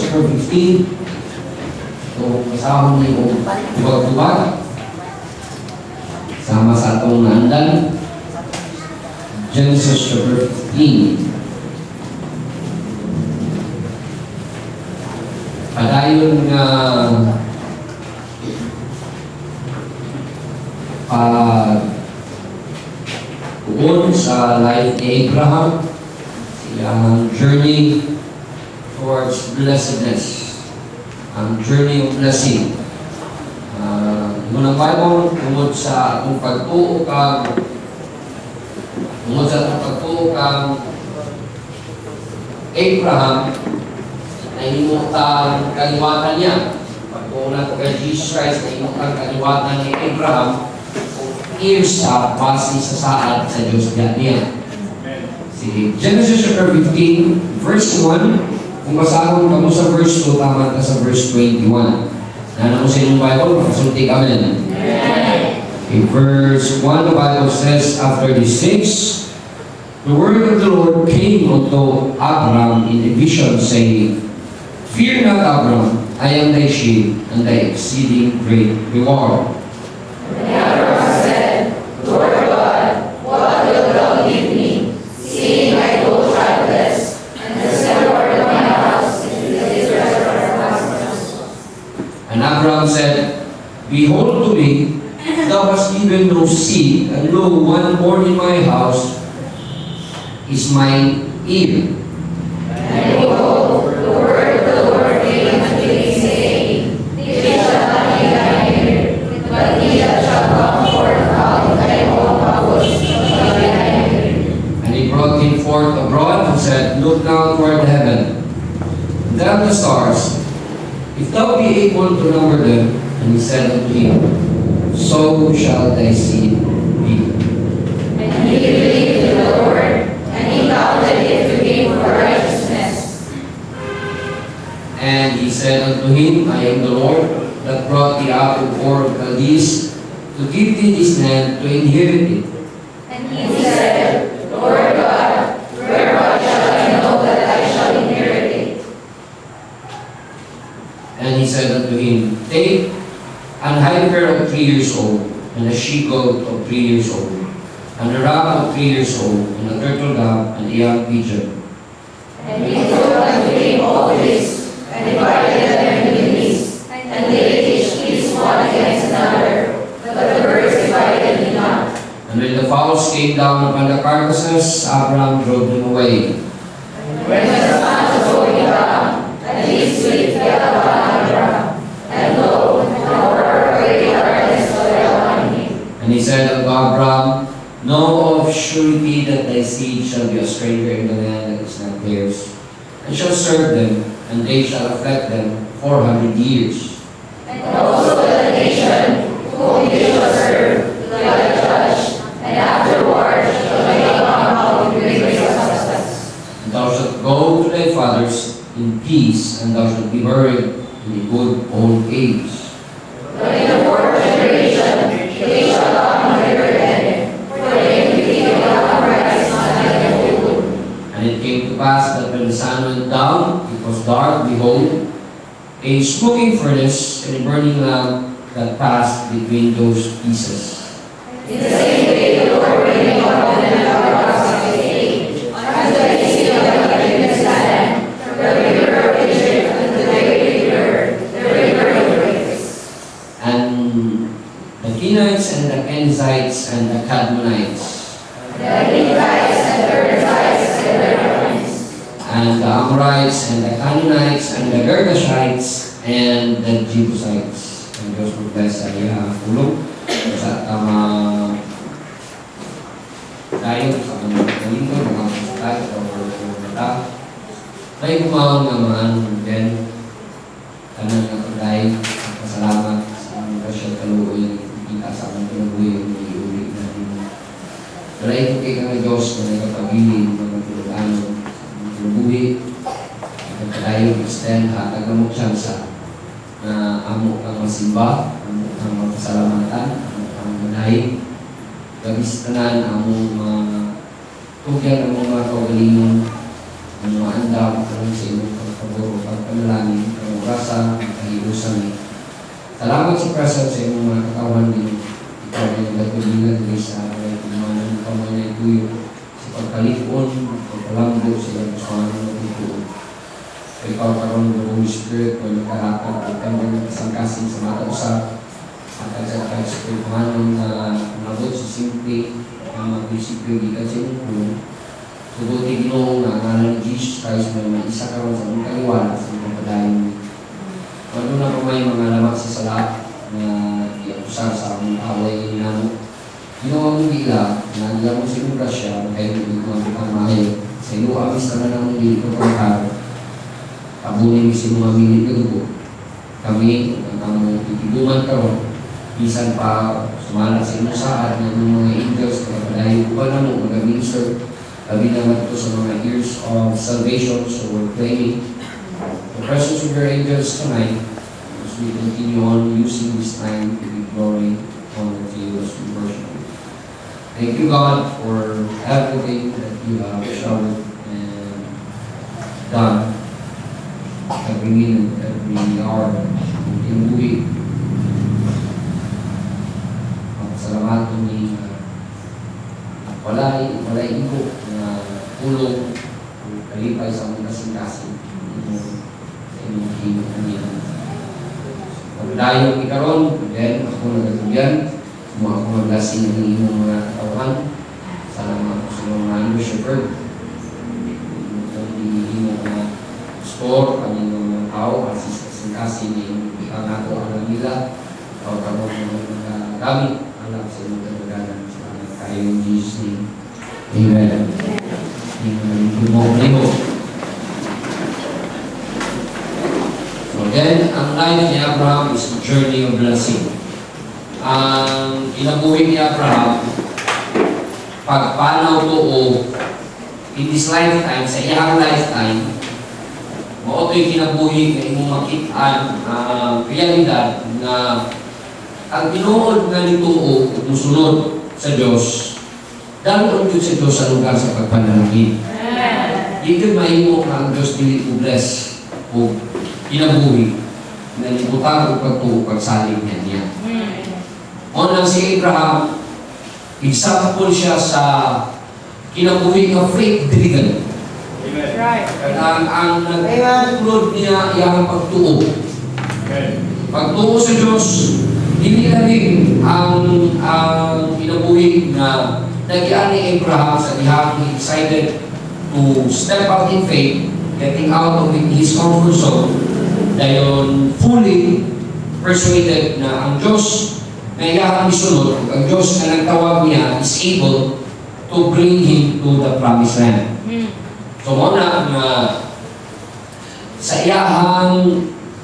chapter 15. So, kasama niyo tubag-tubag. Sama sa atong naandan. Genesis chapter 15. Padayon nga uon sa life ni Abraham, ang journey towards blessedness, ang journey of blessing. Munang Bible, tungod sa atong pagtuo kang Abraham, nahimutang kaliwatan niya. Pagtuo na kay Jesus Christ, nahimutang kaliwatan ni Abraham, ears sa base sa saad sa Diyos niya. Si Genesis chapter 15, verse 1, kung basahon ka mo sa verse 2, tama ka sa verse 21. Nana mo sa inyong Bible, makasulti ka man. In verse 1, the Bible says, after these things, the word of the Lord came unto Abram in a vision, saying, Fear not, Abram, I am thy shield and thy exceeding great reward. And Abram said, Lord God, what wilt thou give me, seeing I go childless, and the Lord of my house is Israel our husband? And Abram said, Behold to me, thou hast given no seed, and lo, one born in my house is my ear. And behold, the word of the Lord came unto me, saying, It shall not be thine ear, but he that shall come forth out of thy own bowels shall be thine ear. And he brought him forth abroad, and said, Look now toward heaven, and tell the stars, if thou be able to number them. And he said unto him, So shall thy seed be. And he believed in the Lord, and he counted it to him for righteousness. And he said unto him, I am the Lord that brought thee out of Ur of Chaldees, to give thee this land to inherit it. And he said, Lord God, whereby shall I know that I shall inherit it? And he said unto him, Take an heifer of 3 years old, and a she-goat of 3 years old, and a ram of 3 years old, and a turtle dove, and a young pigeon. And he took unto him all this, and divided them into these, and laid each piece one against another, but the birds divided he not. And when the fowls came down upon the carcasses, Abram drove them away. And when the sun was going down, and his sleep fell upon Abram, and lo, an horror of great darkness fell upon him. And he said unto Abram, Know of surety that thy seed shall be a stranger in the land that is not theirs, and shall serve them, and they shall afflict them 400 years. And also the nation whom they shall serve will I judge, and afterward shall they come out with great substance. And thou shalt go to thy fathers in peace, and thou shalt be buried in a good old age. But in the fourth generation they shall come bareheaded, for the iniquity of the upright is not like the food. And it came to pass that when the sun went down, it was dark, behold, a smoking furnace and a burning lamp that passed between those pieces. In the same way the Lord made a covenant of Abraham saying, Unto the seed of the forgiveness land, from the river of Egypt unto the great river, the river Euphrates. And the Kenites and the Kenizzites and the Kadmonites, The Levites and the Perizzites and the Rephaites, and the Amorites and the Canaanites and the Girgashites and the Jebusites. And Diyos mag-bless sa iya tulong sa tama tayo sa kanyang kalingkod, mga tayo sa mga tayo kumawang naman din kanan nga pagdaig at pasalamat sa mga kasyal kaluoy kita sa aming pinabuhay yung iulit natin. Dalay ko kay kang Diyos na nagkapagili mga tulungan sa pinabuhay at tayo extend at agamok siyansa na amo kang masimba, amo kang mapasalamatan, amo kang manahin, gabis tanan among tugyan ang mga kaugalingon, ang mga andam, ang sa inyong pagpaboro, pagpanalangin, pag-urasa, pag-iusan. Salamat sa presence sa iyong mga katawan din. Ikaw ay nagpagpaglingan din sa pagpagpaglingan ng kamay na ituyo, sa pagkalipon, pagpalambo sa iyong kasama ng ituyo. Ikaw karoon ng Holy Spirit, kung nagkarakot, at kanyang kasangkasing sa mata usap, at sa Espirituhanong na nabot sa simple, ang mga prinsipyo gikan sa iyong tugutin Ginoo nga ngalan ni Jesus Christ na may isa karon sa mga kaliwala sa mga padayon mo. Ano na pa may mga lamat sa salat na iapusar sa among away namo. Ginoo ang gila na nila mo sa iyong grasya kaya hindi ko ang mahayo. Sa ilo amis ka na ng hindi ko pagkaro. Tabunin sa mga minit na dugo. Kami, ang among itibuman karon, bisan pa sumalat sa iyong saad ng mga angels kaya padayon ko na mo mag-minister. Labi naman ito sa mga years of salvation, so we're claiming the presence of your angels tonight as we continue on using this time to give glory, honor to you as we worship you. Thank you, God, for everything that you have shown and done every minute, every hour, every week. Salamat ni walay ibo na tulong kalipay sa mga kasing-kasing sa inyong kanilang. Pagdayo ikaroon, then ako nagatuyan, mga ako maglasing ng inyong mga katawan, salamat po sa mga worshiper, yung mga store, kanyang mga tao, kasing-kasing yung ang ato alam nila, karoon ng mga gamit, alam sa inyong katagalan. In Jesus' name. Amen. Amen. So then, ang life ni Abraham is a journey of blessing. Ang inabuhi ni Abraham, pagpanaw to o in this lifetime, sa iyang lifetime, mao to'y kinabuhi na imong makitaan realidad na ang tinuod nga nito o musunod sa Diyos, dahil yun sa Diyos sa lugar sa pagpanalangin. Hindi mahimo ang Diyos dili to bless o kinabuhi na nibutang o pagtuo pagsaling niya. O nang si Abraham, example siya sa kinabuhi ng faith driven. Ang nagtulod niya iyang pagtuo. Pagtuo sa Diyos, hindi lang ang kinabuhi na nagyan ni Abraham sa dihang excited to step out in faith, getting out of his comfort zone, dayon fully persuaded na ang Diyos na iyang misunod, ang Diyos na nagtawag niya is able to bring him to the promised land. So muna na sa iyang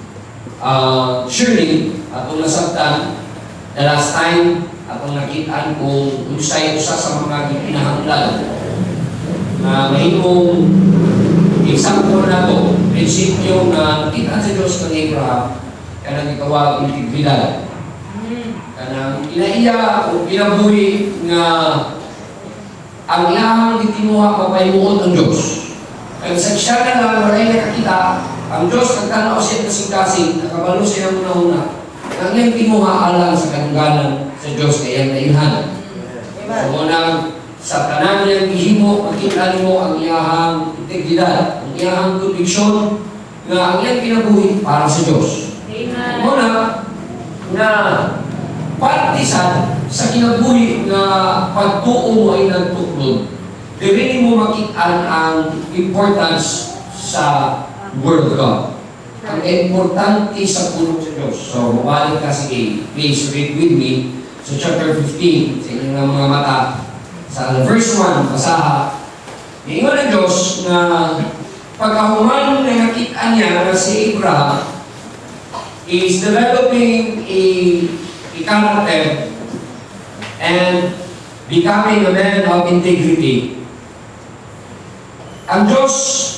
journey atong nasabtan, the last time atong nakitaan kung unsay usa sa mga ginahanglan na mahimong example na to, prinsipyo na nakita sa Diyos ng Abraham, kanang itawag integridad. Kanang inaiya o kinabuhi nga ang iyang gitinuha mapahimuot ang Diyos. Kaya sa siya na lang, walay nakakita, ang Diyos nagtanaw siya kasing-kasing, nakabalo siya ng una-una. Ang iyang timuha alang sa kanunggalan sa Diyos na iyang naihan. So muna, sa tanan niyang gihimo, makita mo ang iyahang integridad, ang iyahang conviction na ang iyang kinabuhi para sa Diyos. Muna, na partisan sa kinabuhi na pagtuo mo ay nagtuklod, dili mo makitaan ang importance sa Word of God. Ang importante sa pulong sa Diyos. So, mabalik ka, sige, please read with me sa chapter 15, sa inyong mga mata. Sa verse 1, basaha. Ngayon ang Diyos na pagkahuman na nakita niya na si Abraham is developing a character and becoming a man of integrity. Ang Diyos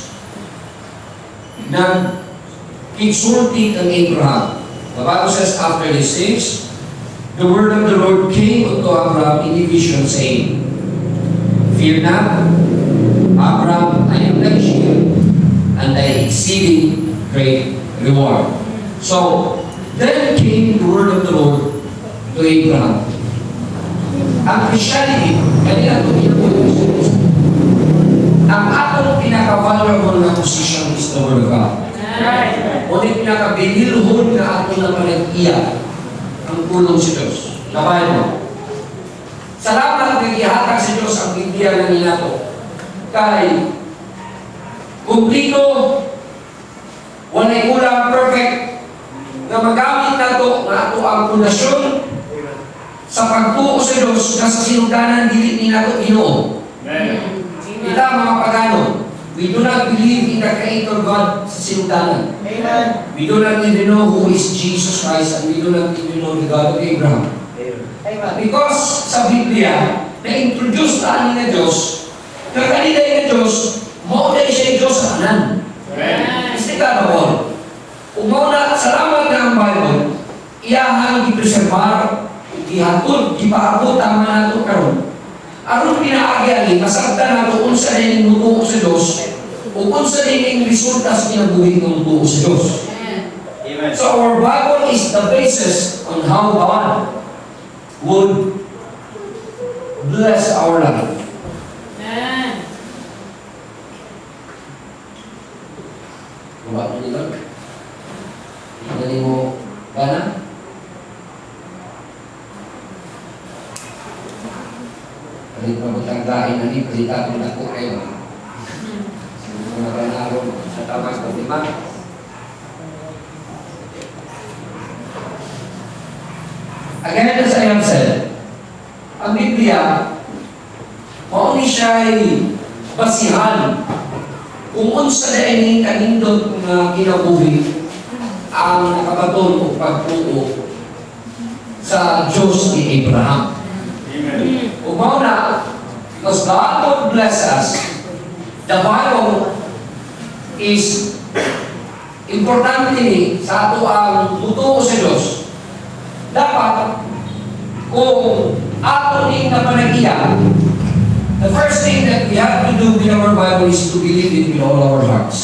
nag-exhortate ang Abraham. The Bible says, after these things, the word of the Lord came unto Abraham in a vision, saying, Fear not, Abraham, I am thy shield, and thy exceeding great reward. So, then came the word of the Lord to Abraham. Ang Christianity, kanina ito ang atong pinaka-vulnerable na position is the Word of God. Ngunit pinaka-binilhon na ato na panag-iya ang tulong si Diyos. Nabayan mo. Salamat na ihatag si Diyos ang Biblia na ninato. Kay kumplito, walay kulang perfect, na magamit na ito na ato ang pundasyon sa pagtuo sa Diyos na sa sinugdanan dili ni nato Ginoo. Kita mga pagano, we do not believe in the Creator God sa sinugdanan. We do not even know who is Jesus Christ, and we do not even know the God of Abraham. Because sa Biblia, na-introduce na ni na Diyos, na kanilay na Diyos, maulay siya Diyos sa kanan. Kasi ka naman, umauna, salamat na ang Bible, iyahang ipreservar, ihatod, ipaabot ang mga nato karon. Aron pinaagi-agi, masagda nato kung sa rin mutuo sa Diyos, o kung sa rin yung resulta sa kinabuhi ng mutuo sa Diyos. So our Bible is the basis on how God would bless our life. Diba mo nito? Tingnan mo, gana? Palit pa magtanggain na ni Palita kung ako kayo. Kung nakanaro sa tamas ko, diba? Again, as I have said, ang Biblia, mauni siya'y basihan kung unsa na ini kanindot na kinabuhi ang nakabaton o pagtuo sa Diyos ni Abraham. Umaw na, because God would bless us, the Bible is importante ni sa ato ang mutuo sa Diyos. Dapat, kung ato ni napanagiya, the first thing that we have to do with our Bible is to believe it with all our hearts.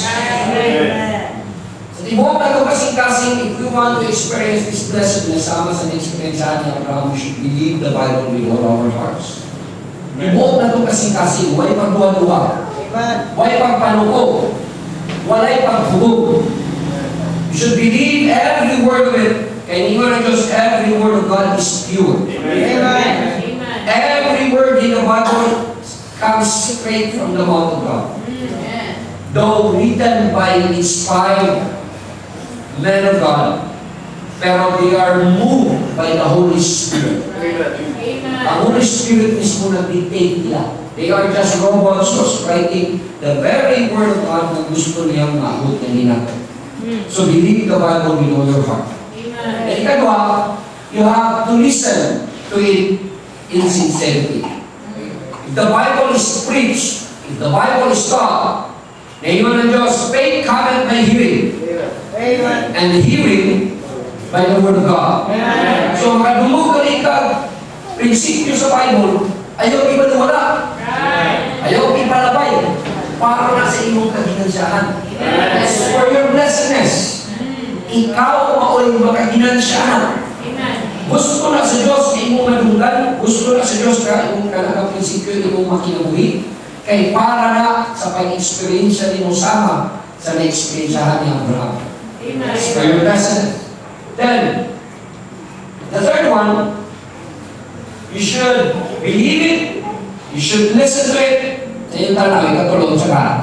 Sa tibok na ito kasing-kasing, if we want to experience this blessedness, sama sa na-experience ni Abraham, we should believe the Bible with all our hearts. Tibok na ito kasing-kasing, walay pagduwa-duwa, walay pagpanuko, walay paghubog. You should believe every word of it, and even just every word of God is pure. Amen. Every word in the Bible comes straight from the mouth of God. Though written by inspired men of God, pero they are moved by the Holy Spirit. Ang Holy Spirit mismo nag-dictate nila. They are just robots just writing the very word of God na gusto niyang maabot na ninato. So believe the Bible with all your heart. And ikadwa, you have to listen to it in sincerity. If the Bible is preached, if the Bible is taught, na iyon ng Diyos, faith cometh by hearing. And the hearing by the Word of God. So makadungog ka rin ka, prinsipyo sa Bible, ayaw ibalawala. Ayaw ipalabay. Para na sa imong kaginansyahan. That's for your blessedness. Ikaw mao'y makaginansyahan. Gusto na sa Diyos na imong madunggan, gusto na sa Diyos na imong kanakaprinsipyo, imong makinabuhi, kay para na sa pag-experience din mo sama sa na-experiencehan ni Abraham. That's for your blessedness. Then, the third one, you should believe it, you should listen to it, sa iyong tanaw, ikatulong sa ka.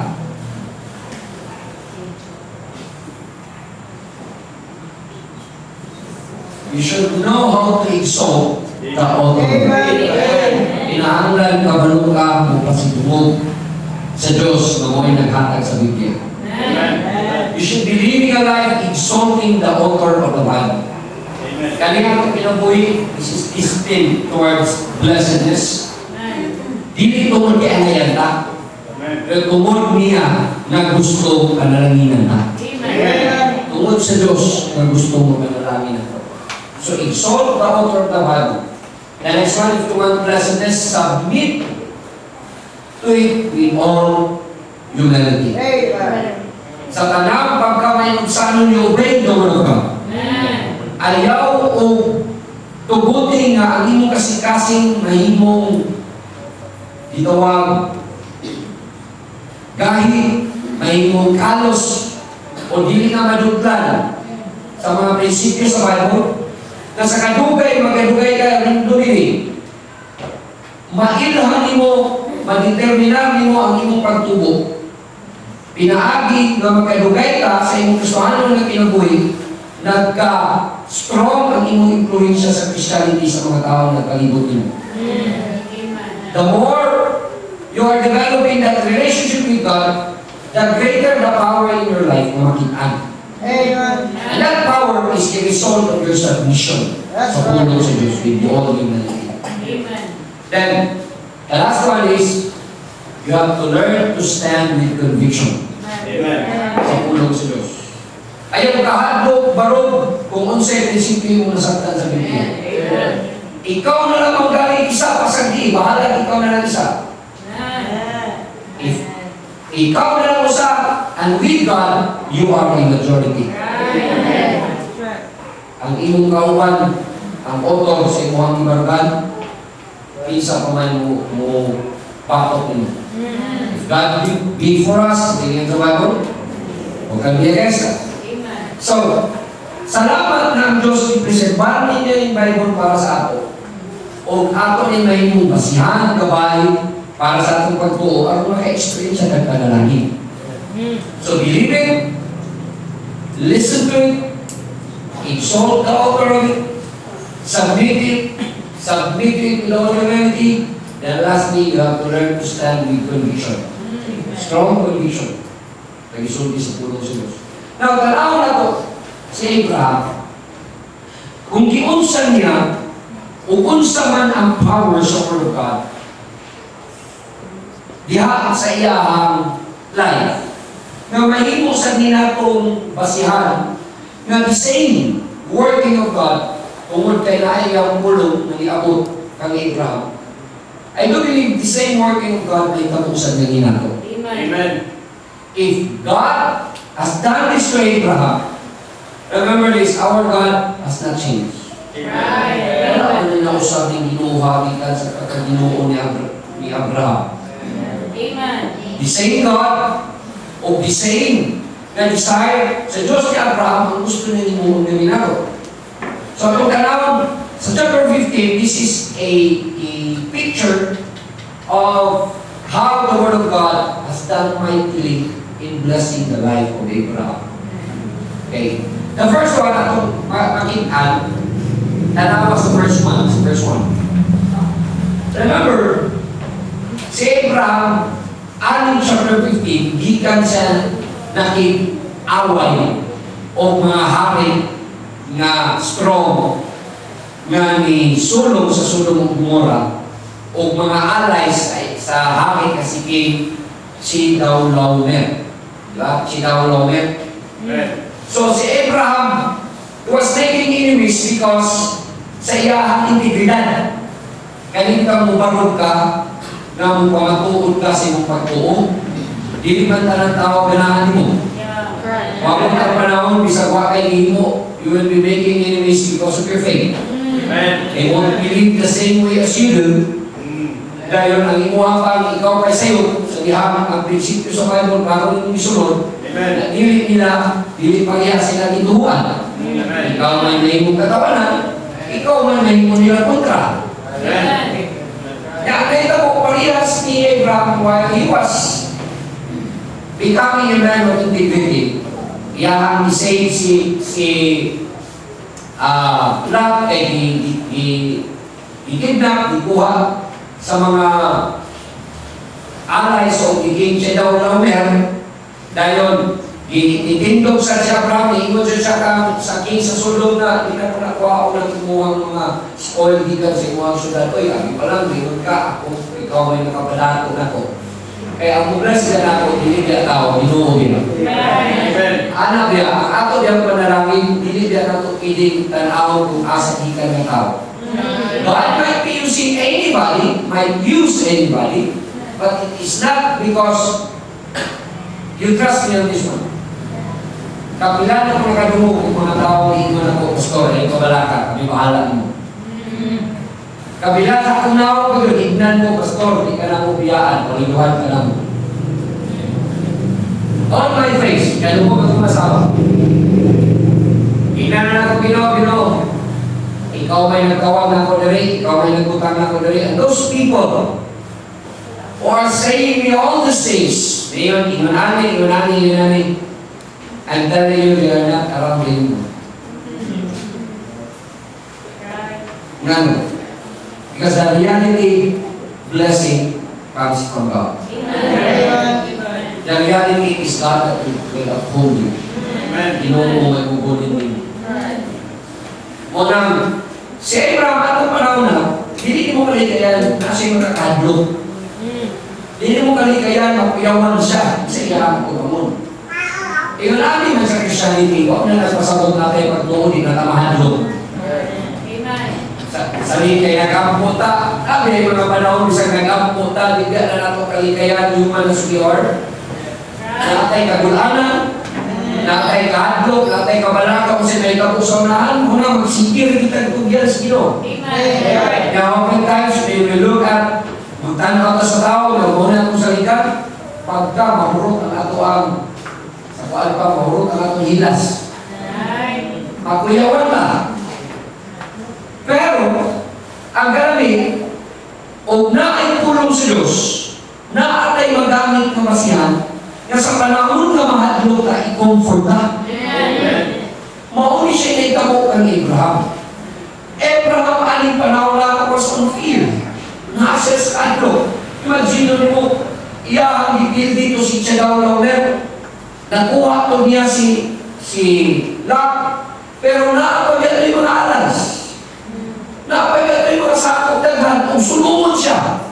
You should know how to exalt the author. Inaanglan ka, balong ka, magpasidumog sa Diyos na mo'y naghatag sa Biblia. You should be living a life exalting the author of the Bible. Kanina kung pinabuhi, this is discipline towards blessedness. Dili tungod kaya ngayon ta. Pero tungod niya na gusto kanalanginan na. Tungod sa Diyos na gusto mo kanalanginan na. So exalt the author of the Bible. The next one, if you want blessedness, submit to it with all humility. Sa tanang pagkamay sa niyo, obey the word of God. Ayaw o tugutin nga ang imong kasing-kasing mahimong itawag gahi, mahimong kalos o dili nga madugtan sa mga prinsipyo sa Bible na sa kadugay, magadugay ka ng dumili. Mailhan mo, madeterminan mo ang imong pagtubo. Pinaagi nga magkadugay ka sa imong Kristohanon nga kinabuhi, nagka-strong ang imong influensya sa Christianity sa mga tao na kalibot nimo. The more you are developing that relationship with God, the greater the power in your life na makitaan. And that power is the result of your submission sa pulong sa Diyos with all humility. Then, the last one is, you have to learn to stand with conviction. Sa pulong sa Diyos. Ayaw kahadlok, barog, kung unsay prinsipyo mo nasaktan sa Biblia. Ikaw na lang ang galing isa, pasagdi, bahala ikaw na lang isa. If ikaw na lang usa, and with God, you are a majority. Ang imong kauban, ang author sa imong ibargan, isa pa man mo pakot nimo. If God be for us, tingin sa Bible, huwag kang against us. So, salamat na ang Diyos i-preserbar ninyo yung Bible para sa ato. O ato ni may mong basihan, gabay, para sa atong pagtuo, ang maka-experience sa nagpanalangin. So, believe it, listen to it, exalt the author of it, submit it with all humility, then lastly, you have to learn to stand with conviction. Strong conviction. Nag-isulti sa pulong sa Diyos. Now, tanaw na to, si Abraham, kung giunsan niya, o unsa man ang power sa Word of God, diha sa iyahang life, na mahimo sa ninatong basihan, na the same working of God, tungod kay naayang pulong na niabot kang Abraham, I do believe the same working of God ay tapusan ng inato. Amen. If God has done this to Abraham, remember this, our God has not changed. Amen. Ano na usabing ginuha gikan sa pagkaginoo ni Abraham. Amen. The same God o the same na desire sa Diyos ni Abraham ang gusto niya ni minato. So kung tanawag sa chapter 15, this is a picture of how the Word of God has done mightily in blessing the life of Abraham. Okay. The first one, atong makitaan, tanawa sa verse 1. Remember, si Abraham, aning chapter 15, gikan siya nakik-away o mga hari nga strong nga ni sulong sa sulong ng Gomora o mga allies sa hari kasi si Dawlaomer. Diba? Si Dawlaomer. So si Abraham was taking enemies because sa iyahang integridad. Kanin ka mo barog ka na mo pamatuod ka sa iyong pagtuo. Dili man tanang tao ganahan mo. Wapag ang panahon, bisag wakay mo, you will be making enemies because of your faith. They won't believe the same way as you do. Dahil ang imuha pang ikaw kay sayo, sa dihamang ang prinsipyo sa Bible, bago nyo isunod, na dili pangya sila ituhuan. Ikaw man na imong katawanan, ikaw man na imong nila kontra. Kaya ito po, parehas ni Abraham while he was becoming a man of integrity. Iyahang ni-save si Lot ay i-kidnap, ikuha sa mga allies o iging siya daw na umer dahil itindog sa siya Abraham, iingon siya sa king sa sulong na hindi na po nakuha ako ng kumuhang mga spoil gigan sa imuhang syudad. Oy, abi pa lang, mayroon ka ako, ikaw may nakapadato na ko. Kaya ang mublas siya na ako, dili biya tao, binuugin ako. Anak biya, ang ato biyang panalangin, dili biya na ito piling tanaw kung asa ikan ng tao. God might be using anybody, might use anybody, but it is not because you trust me on this one. Kapila na mga kadungog, kung mga tao iingon ako, pastor, ay kabalaka, kami bahala mo. Kabila sa akong nawag ko, ignan mo, pastor, di ka na mo biyaan, paliluhan ka na mo. On my face, kaya mo ba masawa? Ignan na ako, Ginoo. Ikaw may nagtawag na ako dali, ikaw may nagbutang na ako dali. And those people who are saying me all these things, ngayon, ingunani, I'm telling you, they are not around anymore. None. Because the reality blessing comes from God. The reality is God that will uphold you. Ginoo mo may bubulin din. Unang, si Abraham, atong panahon na, hindi mo kalikayan na siya makakadlo. Hindi mo kalikayan, mapuyawan siya sa iyang pagkamun. Iyon namin man sa Christianity, huwag na nagpasabot natin pagtuon na tamahadlo. Sabi kay nagamputa, kami mga panahon bisang nagamputa, bigla na nato kalikayan human superior. Natay kagulanan, natay kahadlok, natay kabalaka kung sinay kapusonahan, muna magsigir kita tugyan sa Ginoo. Now, oftentimes, we will look at magtanaw ka sa tao, nagmuna kung salikan, pagka mahurot ang ato ang sa kuan pa, mahurot ang atong hilas. Makuyawan na. Pero, ang galamit, o naay tulong sa Diyos, na atay magamit ng masihan, na sa panahon na mahadlo ka, i-comfort ka. Mauni siya na itamo kang Abraham. Abraham, aling panahon na was on fear. Nasa sa adlo. Imagine mo, iyang gipil dito si Chedawlaumer. Nakuha to niya si Lot, pero naapagyan yung mga alas. Naapagyan yung mga sakot daghan, kung sulungon siya.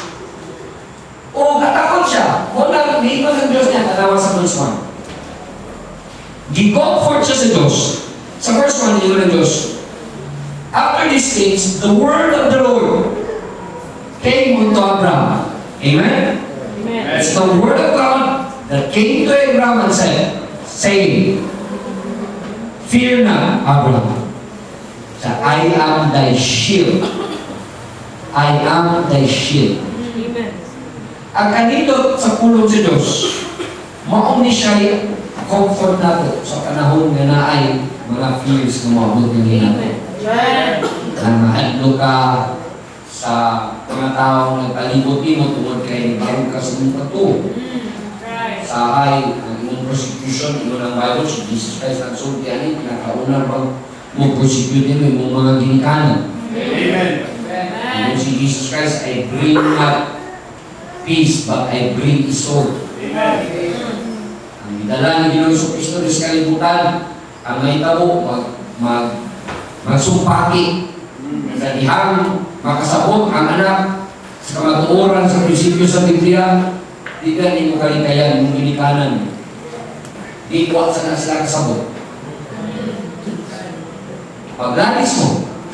O katakot siya. Muna, hindi ko ng Diyos niya, tanawa sa verse 1. Gi-comfort siya sa Diyos. Sa verse 1, hindi ko ng Diyos. After these things, the word of the Lord came unto Abraham. Amen? It's the word of God that came to Abraham and said, saying, fear not, Abraham. I am thy shield. I am thy shield. Ang kanito sa pulong sa Diyos, mauni siya comfort nato sa panahon nga naay mga fears na maabot ng nato. Ang mahadlo ka sa mga taong nagpalibot-libot tungkol kay bago ka sa mga pato. Sa ay, ang inyong persecution, inyong ang Bible, si Jesus Christ ang sultianin, pinakauna bang mag-persecute nyo yung mga ginikanan. Amen. Si Jesus Christ, I bring not peace, but I bring his sword. Ang idala ni Ginoong Kristo rin sa kalibutan, ang may tabo, magsumpaki, sa dihang makasabot ang anak sa kamatuoran sa prinsipyo sa Biblia, di ka ni mo kalikayan, mong ginikanan. Di ko sa na sila kasabot. Paglanis mo,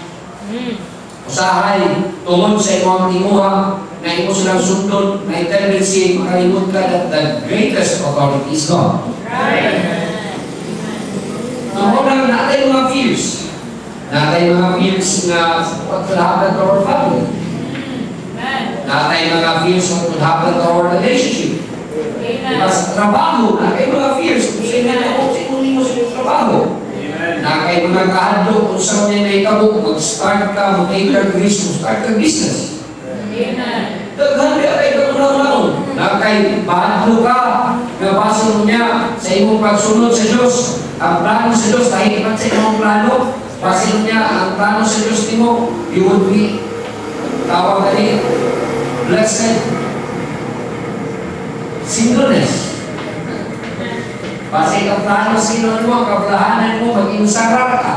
usahay, tungod sa imong timuha, na imo silang sundon, na tendency makalimot ka that the greatest authority is God. Tungod lang natin mga fears. Natin mga fears na what will happen to our family. Natin mga fears what will happen to our relationship. Diba sa trabaho, natin mga fears kung sa'yo na ako, sa'yo mo sa trabaho. Nakay mga kahadlo, kung saan niya naitabo, mag-start ka, mag-take ka risk, mag-start ka business. Daghan niya kayo kamulang-laon. Nakay bahadlo ka, nabasa mo niya sa imong pagsunod sa Diyos. Ang plano sa Diyos, dahil man sa imong plano, basin niya ang plano sa Diyos mo, you would be, tawag ka rin, blessed singleness. Base ang plano sino mo, kaplahanan mo, maging sarap ka.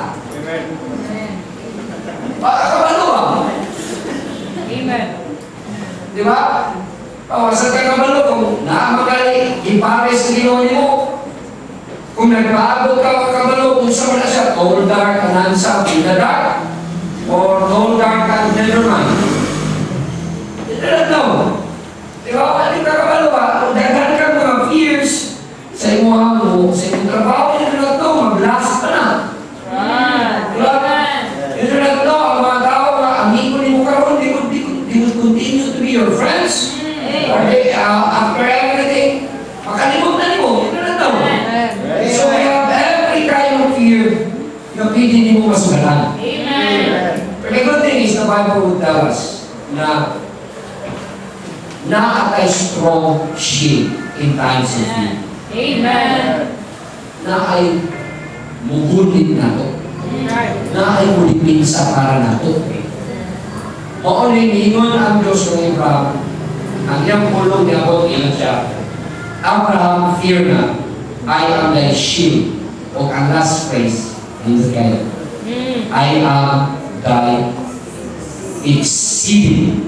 Kabalo ba? Amen. Di ba? Pawasan ka kabalo kung naamagali, ipares Ginoo mo. Kung nagbago ka kabalo, kung saan na siya, tall dark, anansa, in the dark, or tall dark and never mind. You don't know. Di ba? Pwede ka kabalo ba? Kung daghan ka mga fears, sa imo mo, sa imong trabaho, yun na ito. Kapili hindi mo masugatan. Amen. But the good thing is, the Bible would tell us na a strong shield in times of need. Amen. Na ay mugulit na to. Na ay mulipinsa para na to. Maunay niingon ang Diyos ng Abraham. Ang iyang pulong niya ako, ilan siya. Abraham, fear na, I am thy shield. O ang last phrase, hindi kaya. I am thy exceeding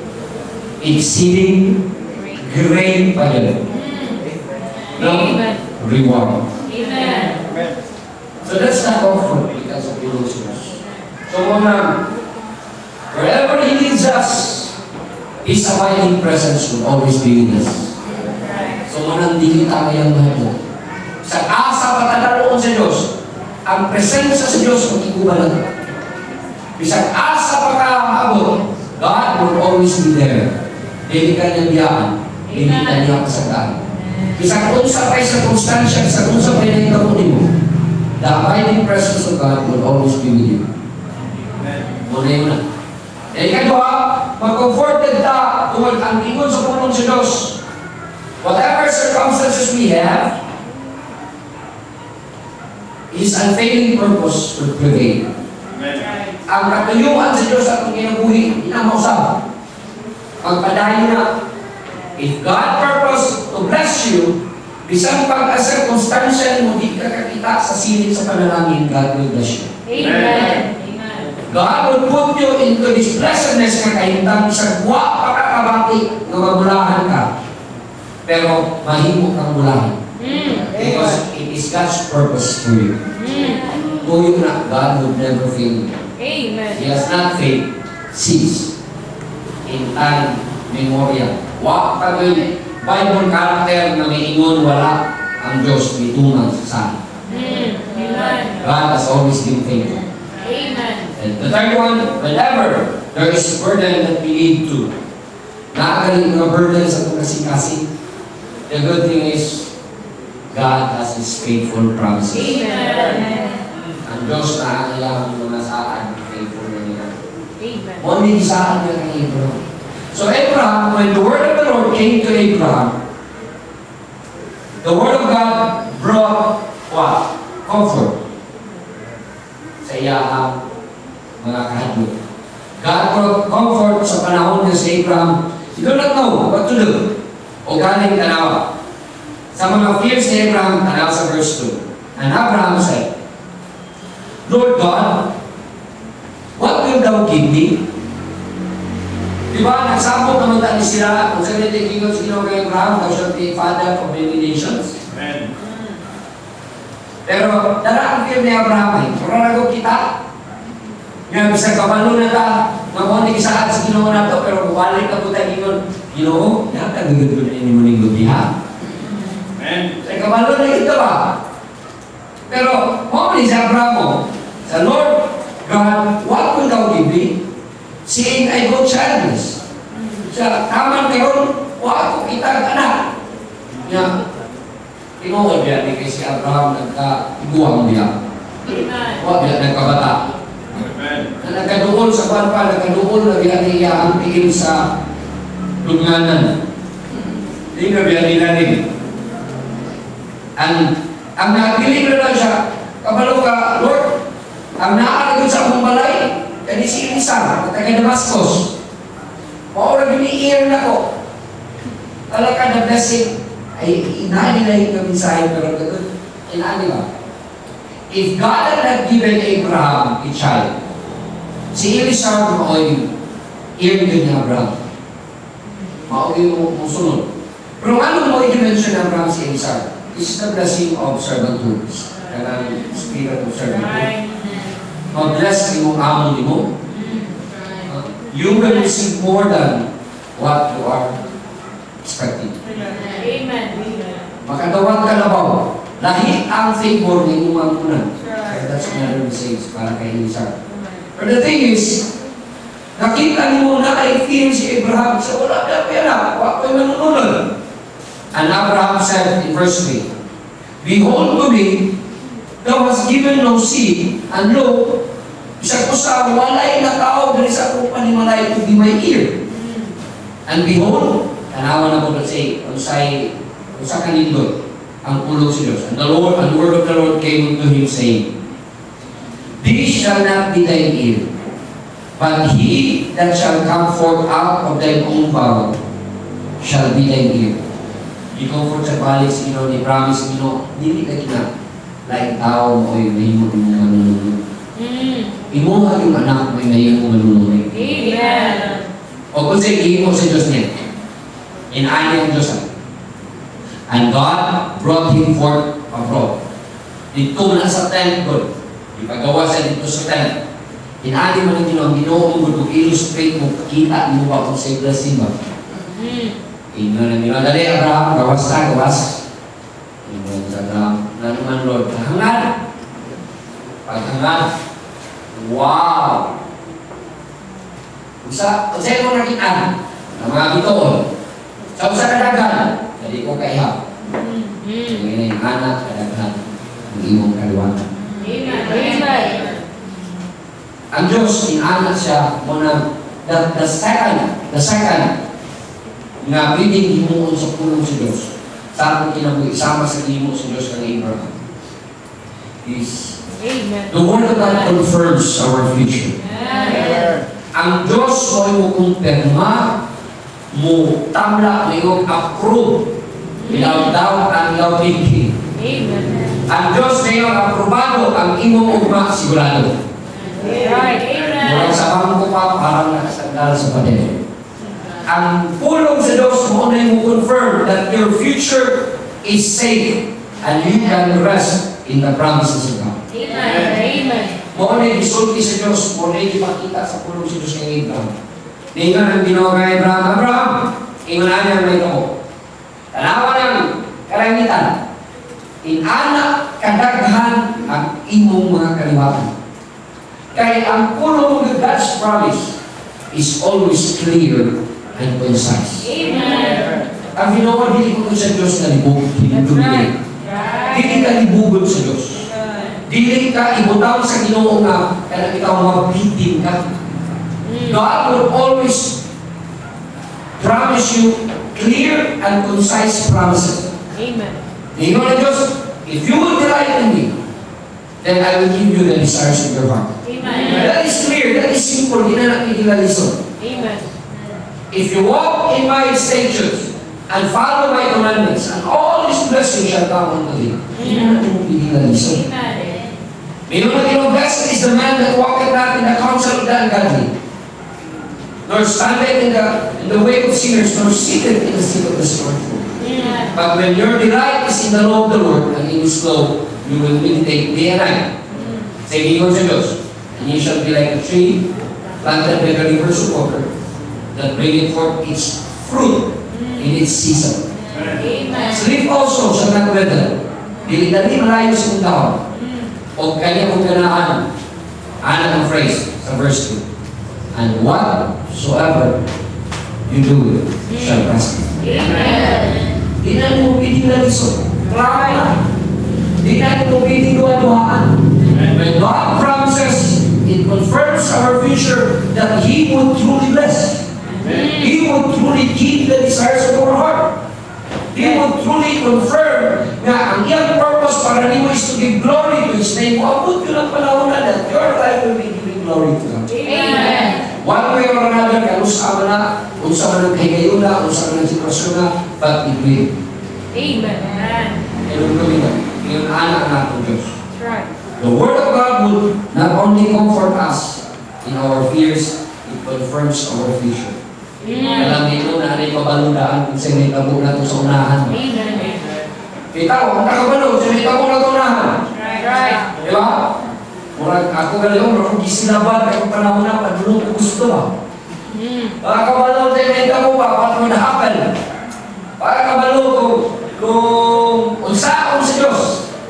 great pa yun. No? Reward. Amen. So that's the comfort because of devotions. So muna, wherever He leads us, His abiding presence will always be with us. So muna, hindi kita ngayang mahal. Sa asa patadaroon sa Diyos, ang presensya sa Diyos magkikubalan. Bisag asa pagkaabot, God will always be there. Hindi ka niyang biyaan, hindi ka niyang kasagaan. Bisag unsa kay sa konstansya, bisag unsa kay na ikabunin mo, the abiding presence of God will always be with you. Muna yun na. E ikaw, mag-comforted ta tungkol ang ingon sa pulong sa Diyos. Whatever circumstances we have, His unfailing purpose will prevail. Ang katuyuan sa Diyos at ang kinabuhi, hindi na mausap. Pagpadayo na, if God purpose to bless you, bisang pagka-circumstansya mo, di ka kakita sa silid sa panalangin, God will bless you. Amen. God will put you into His blessedness na kahintang isang buwa pakakabati na mabulahan ka. Pero mahimo kang bulahan. Because it is God's purpose for you. Tuyo na, God would never fail you. Amen. He has not failed. Cease. In time, memorial. Wa pa yung Bible character na may ingon wala ang Diyos bitungan sa sana. Amen. God has always been faithful. Amen. And the third one, whenever there is a burden that we need to, nakagaling mga burden sa itong kasing-kasing, the good thing is, God has His faithful promises. Amen. Ang Diyos na ang ilang mga saan, faithful na nila. Amen. Only saan niya kay Abraham. So Abraham, when the word of the Lord came to Abraham, the word of God brought what? Comfort. Sa iyahang mga kahadlok. God brought comfort sa panahon niya sa Abraham. He do not know what to do. O galing tanawa. Sa mga fears ni Abraham, tanawa sa verse 2. And Abraham said, Lord God, what will thou give me? Diba, nagsabot naman tayo sila, kung saan natin tingin sa ginawa kay Abraham, thou shalt be father of many nations. Amen. Pero, dala ang fear ni Abraham ay, parang kita. Nga, bisa kapalo na ta, nakuha ni kisaan sa ginawa na to, pero bumalik na po tayo ingon, Ginoo, yata gagad ko na ini mo ning lubiha. Amen. Sa kapalo na ito ba? Pero, kung ni sa Abraham, sa Lord God, what will thou give me? Seeing I go childless. Sa taman karon, wa ko kita anak. Nya, tinuod yan ni kay si Abraham nagka-iguang niya. Wa biya nagkabata. Amen. Na nagkaduol sa kwan nagkaduol na biya niya ang tingin sa lunganan. Hindi na biya nilanin. Ang napiling na lang siya, kabalo ka, Lord, ang naaalagod sa akong balay, kani si Elisa, na taga Damascus. Maura gini-ear na ko. Talaga na blessing, ay inaani na yung kamisahin, pero gano'n, inaani ba? If God had not given Abraham a child, si Elisa maoy, ear yun ni Abraham. Maoy mo sunod. Pero ano mo i-dimension ni Abraham si Elisa? This is the blessing of servanthood. Kanang spirit of servanthood. Mag-bless mo amo ni mo. You will receive more than what you are expecting. Amen. Makatawag ka na ba? Lahi ang favor ni umang kunan. That's another message para kay Elisa. But the thing is, nakita ni mo na kay feel si Abraham sa wala na pera. Wala ko'y manununod. And Abraham said in verse 3, Behold to me thou hast given no seed, and lo, bisag usa walay nakaw diri sa akong panimalay to be my ear. And behold, tanawa na po say, usa ka lindot ang pulong si Dios. And the word of the Lord came unto him, saying, This shall not be thine ear, but he that shall come forth out of thine own bowel shall be thine ear. Ikaw sa balik sa Ginoo ni promise Ginoo, dili ka kina like tao mo ay mahimo mo manunod. Imo nga yung anak mo ay mahimo manunod. Amen. O kung sa ihimo sa Diyos niya, inani ang Diyos. And God brought him forth abroad. Dito na sa tent God. Ipagawa sa dito sa tent. Inani mo ng Ginoo mo illustrate mo, kita mo ba kung sa blessing ba? Inyo na nila, dali Abraham, gawas na, gawas. Inyo sa Abraham, na naman Lord, paghangad. Paghangad. Wow! Usa mo nakita, na mga bitoon. Sa usa kadagan, dali ko kaihap. Ngayon yung anak, kadagan, ang imong kaliwangan. Amen. Ang Diyos, inanak siya muna, the second, nga pwedeng himuon sa pulong si Diyos. Sa akong kinabuhi, isama sa himo si Diyos ng Abraham. Amen. The Word of God confirms our future. Amen. Ang Diyos mo kumpirma, mo tamla, mo approve, without doubt and without thinking. Amen. Ang Diyos ngayon aprobado, ang imong ugma sigurado. Right. Mula sa bangko pa, parang nakasandal sa pader. Ang pulong sa Diyos mo na yung confirm that your future is safe and you can rest in the promises of God. Amen. Mo na yung isulti sa Diyos, mo na yung ipakita sa pulong sa Diyos kay Abraham. Tingnan ang ginawa kay Abraham. Abraham, iwanan ang may tao. Tanawa ng kalangitan. Inanak kadaghan ang imong mga kaliwatan. Kaya ang pulong ng God's promise is always clear and concise. Amen. Ang ginawa, dili ko sa Diyos na libog. Dili ka libugod sa Diyos. Dili ka ibutang sa Ginoo nga kaya ikaw mabitin ka. God will always promise you clear and concise promises. Amen. Ingon ng Diyos, if you will delight in me, then I will give you the desires of your heart. Amen. That is clear, that is simple, hindi na nakikilaliso. Amen. If you walk in my statutes and follow my commandments, and all these blessings shall come unto thee. Hindi na nakikilaliso. Amen. Mayroon na ginong blessed is the man that walketh not in the counsel of the ungodly, nor standeth in the way of sinners, nor sitteth in the seat of the scornful. Amen. But when your delight is in the law of the Lord, and in His law, you will meditate day and night. Say, Ingon sa Diyos, and ye shall be like a tree planted by the rivers of water, that bringeth forth its fruit in its season. Amen. Sleep also shall not wither. Dili-dali malayo sa kong dahon. O kanya kong ganaan. Anak ang phrase sa verse 2. And whatsoever you do shall prosper. Amen. Di na mo piling na liso. Klaro na. Di na mo piling duwa-duhaan. When God promises, it confirms our future that He would truly bless. He would truly give the desires of our heart. He would truly confirm na ang iyang purpose para niyo is to give glory to His name. Abot yun ang panahon na that your life will be giving glory to God. Amen. One way or another, kanusa man na, unsa man ang kahigayon na, unsa man ang sitwasyon na, but it will. Amen. Ganun kami na. Yung anak natin Diyos. That's right. The Word of God will not only comfort us in our fears, it confirms our future. Alam nito na anay pabalundaan kung sa may tabo na ito sa unahan. Amen. Kita ko, ang kakabalo, sa may tabo na ito unahan. Right. Di ba? Murag ako galiyon, murag gisilabad, kaya kung panahon na, padulong ko gusto ba? Para kabalo, sa may tabo pa, para mo nahapal. Para kabalo kung unsaon sa Diyos.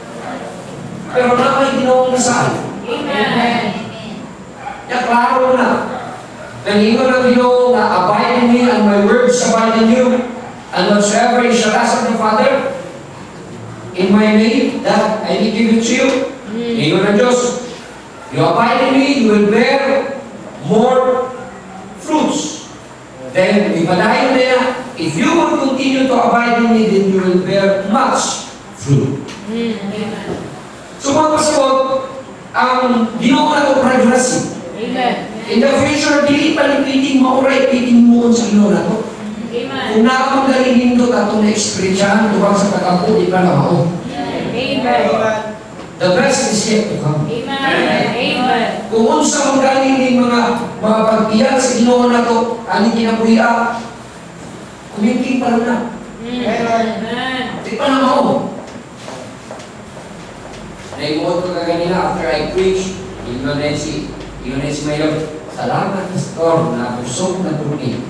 Pero na may ginawang nasaan. Amen. Kaya klaro na. Nangingon ang Ginoo na abide in me and my words abide in you, and whatsoever you shall ask of the Father in my name, that I will give it to you. Ngayon ng Diyos, you abide in me, you will bear more fruits. Then, ipadayon niya, if you will continue to abide in me, then you will bear much fruit. So, mga pasabot, ang Ginoo na ito progressive. In the future, dili pa rin piting mauray, piting muon sa Ginoo na ito. Kung nakamagaling nindot atong na-experiencean, tuwag sa pag-apo, di pa na mao. The best is yet to come. Kung unsa mong galing ng mga pagbiyan sa Ginoo na ito, aning kinabuhian, kuminting pa rin na. Di pa na mao. Naimuot ko kaganina after I preach, Indonesia mayroon, salamat Pastor, na busog na turni.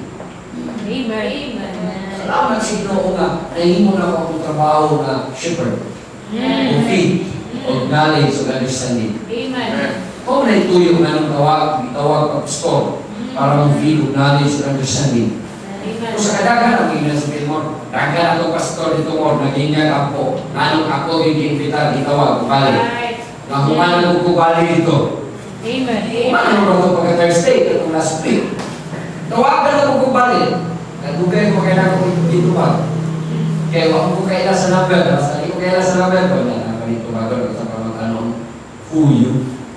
Salamat sa Ginoo nga, nahimo na ako trabaho na shepherd. O feed, o knowledge, o understanding. Kung naituyong na ng tawag ka Pastor, para mag-feed o knowledge, o understanding. Kung sa kadagan, ang ginasabit mo, dagan ako Pastor dito mo, naging nga ako, nanong ako yung imbitar, itawag, balik. Nahumanan ko balik dito. Kumanan mo ito pagka-Thursday, itong last week. Tawagan ako kung balik. Nagugay ko kailangan ko dito ba? Kaya huwag ko kailangan sa number. Basta hindi ko kailangan sa number. Wala na pa dito ba? Sa pamatanong, huyo.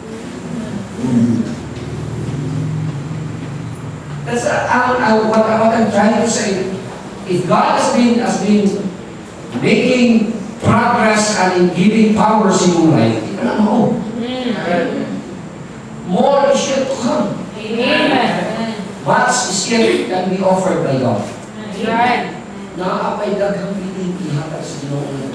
That's what I'm trying to say. If God has been making progress and giving powers in your life, you cannot know. More is yet to come. Much is yet can be offered by God. Naapay daghang piling ihatag sa Ginoo.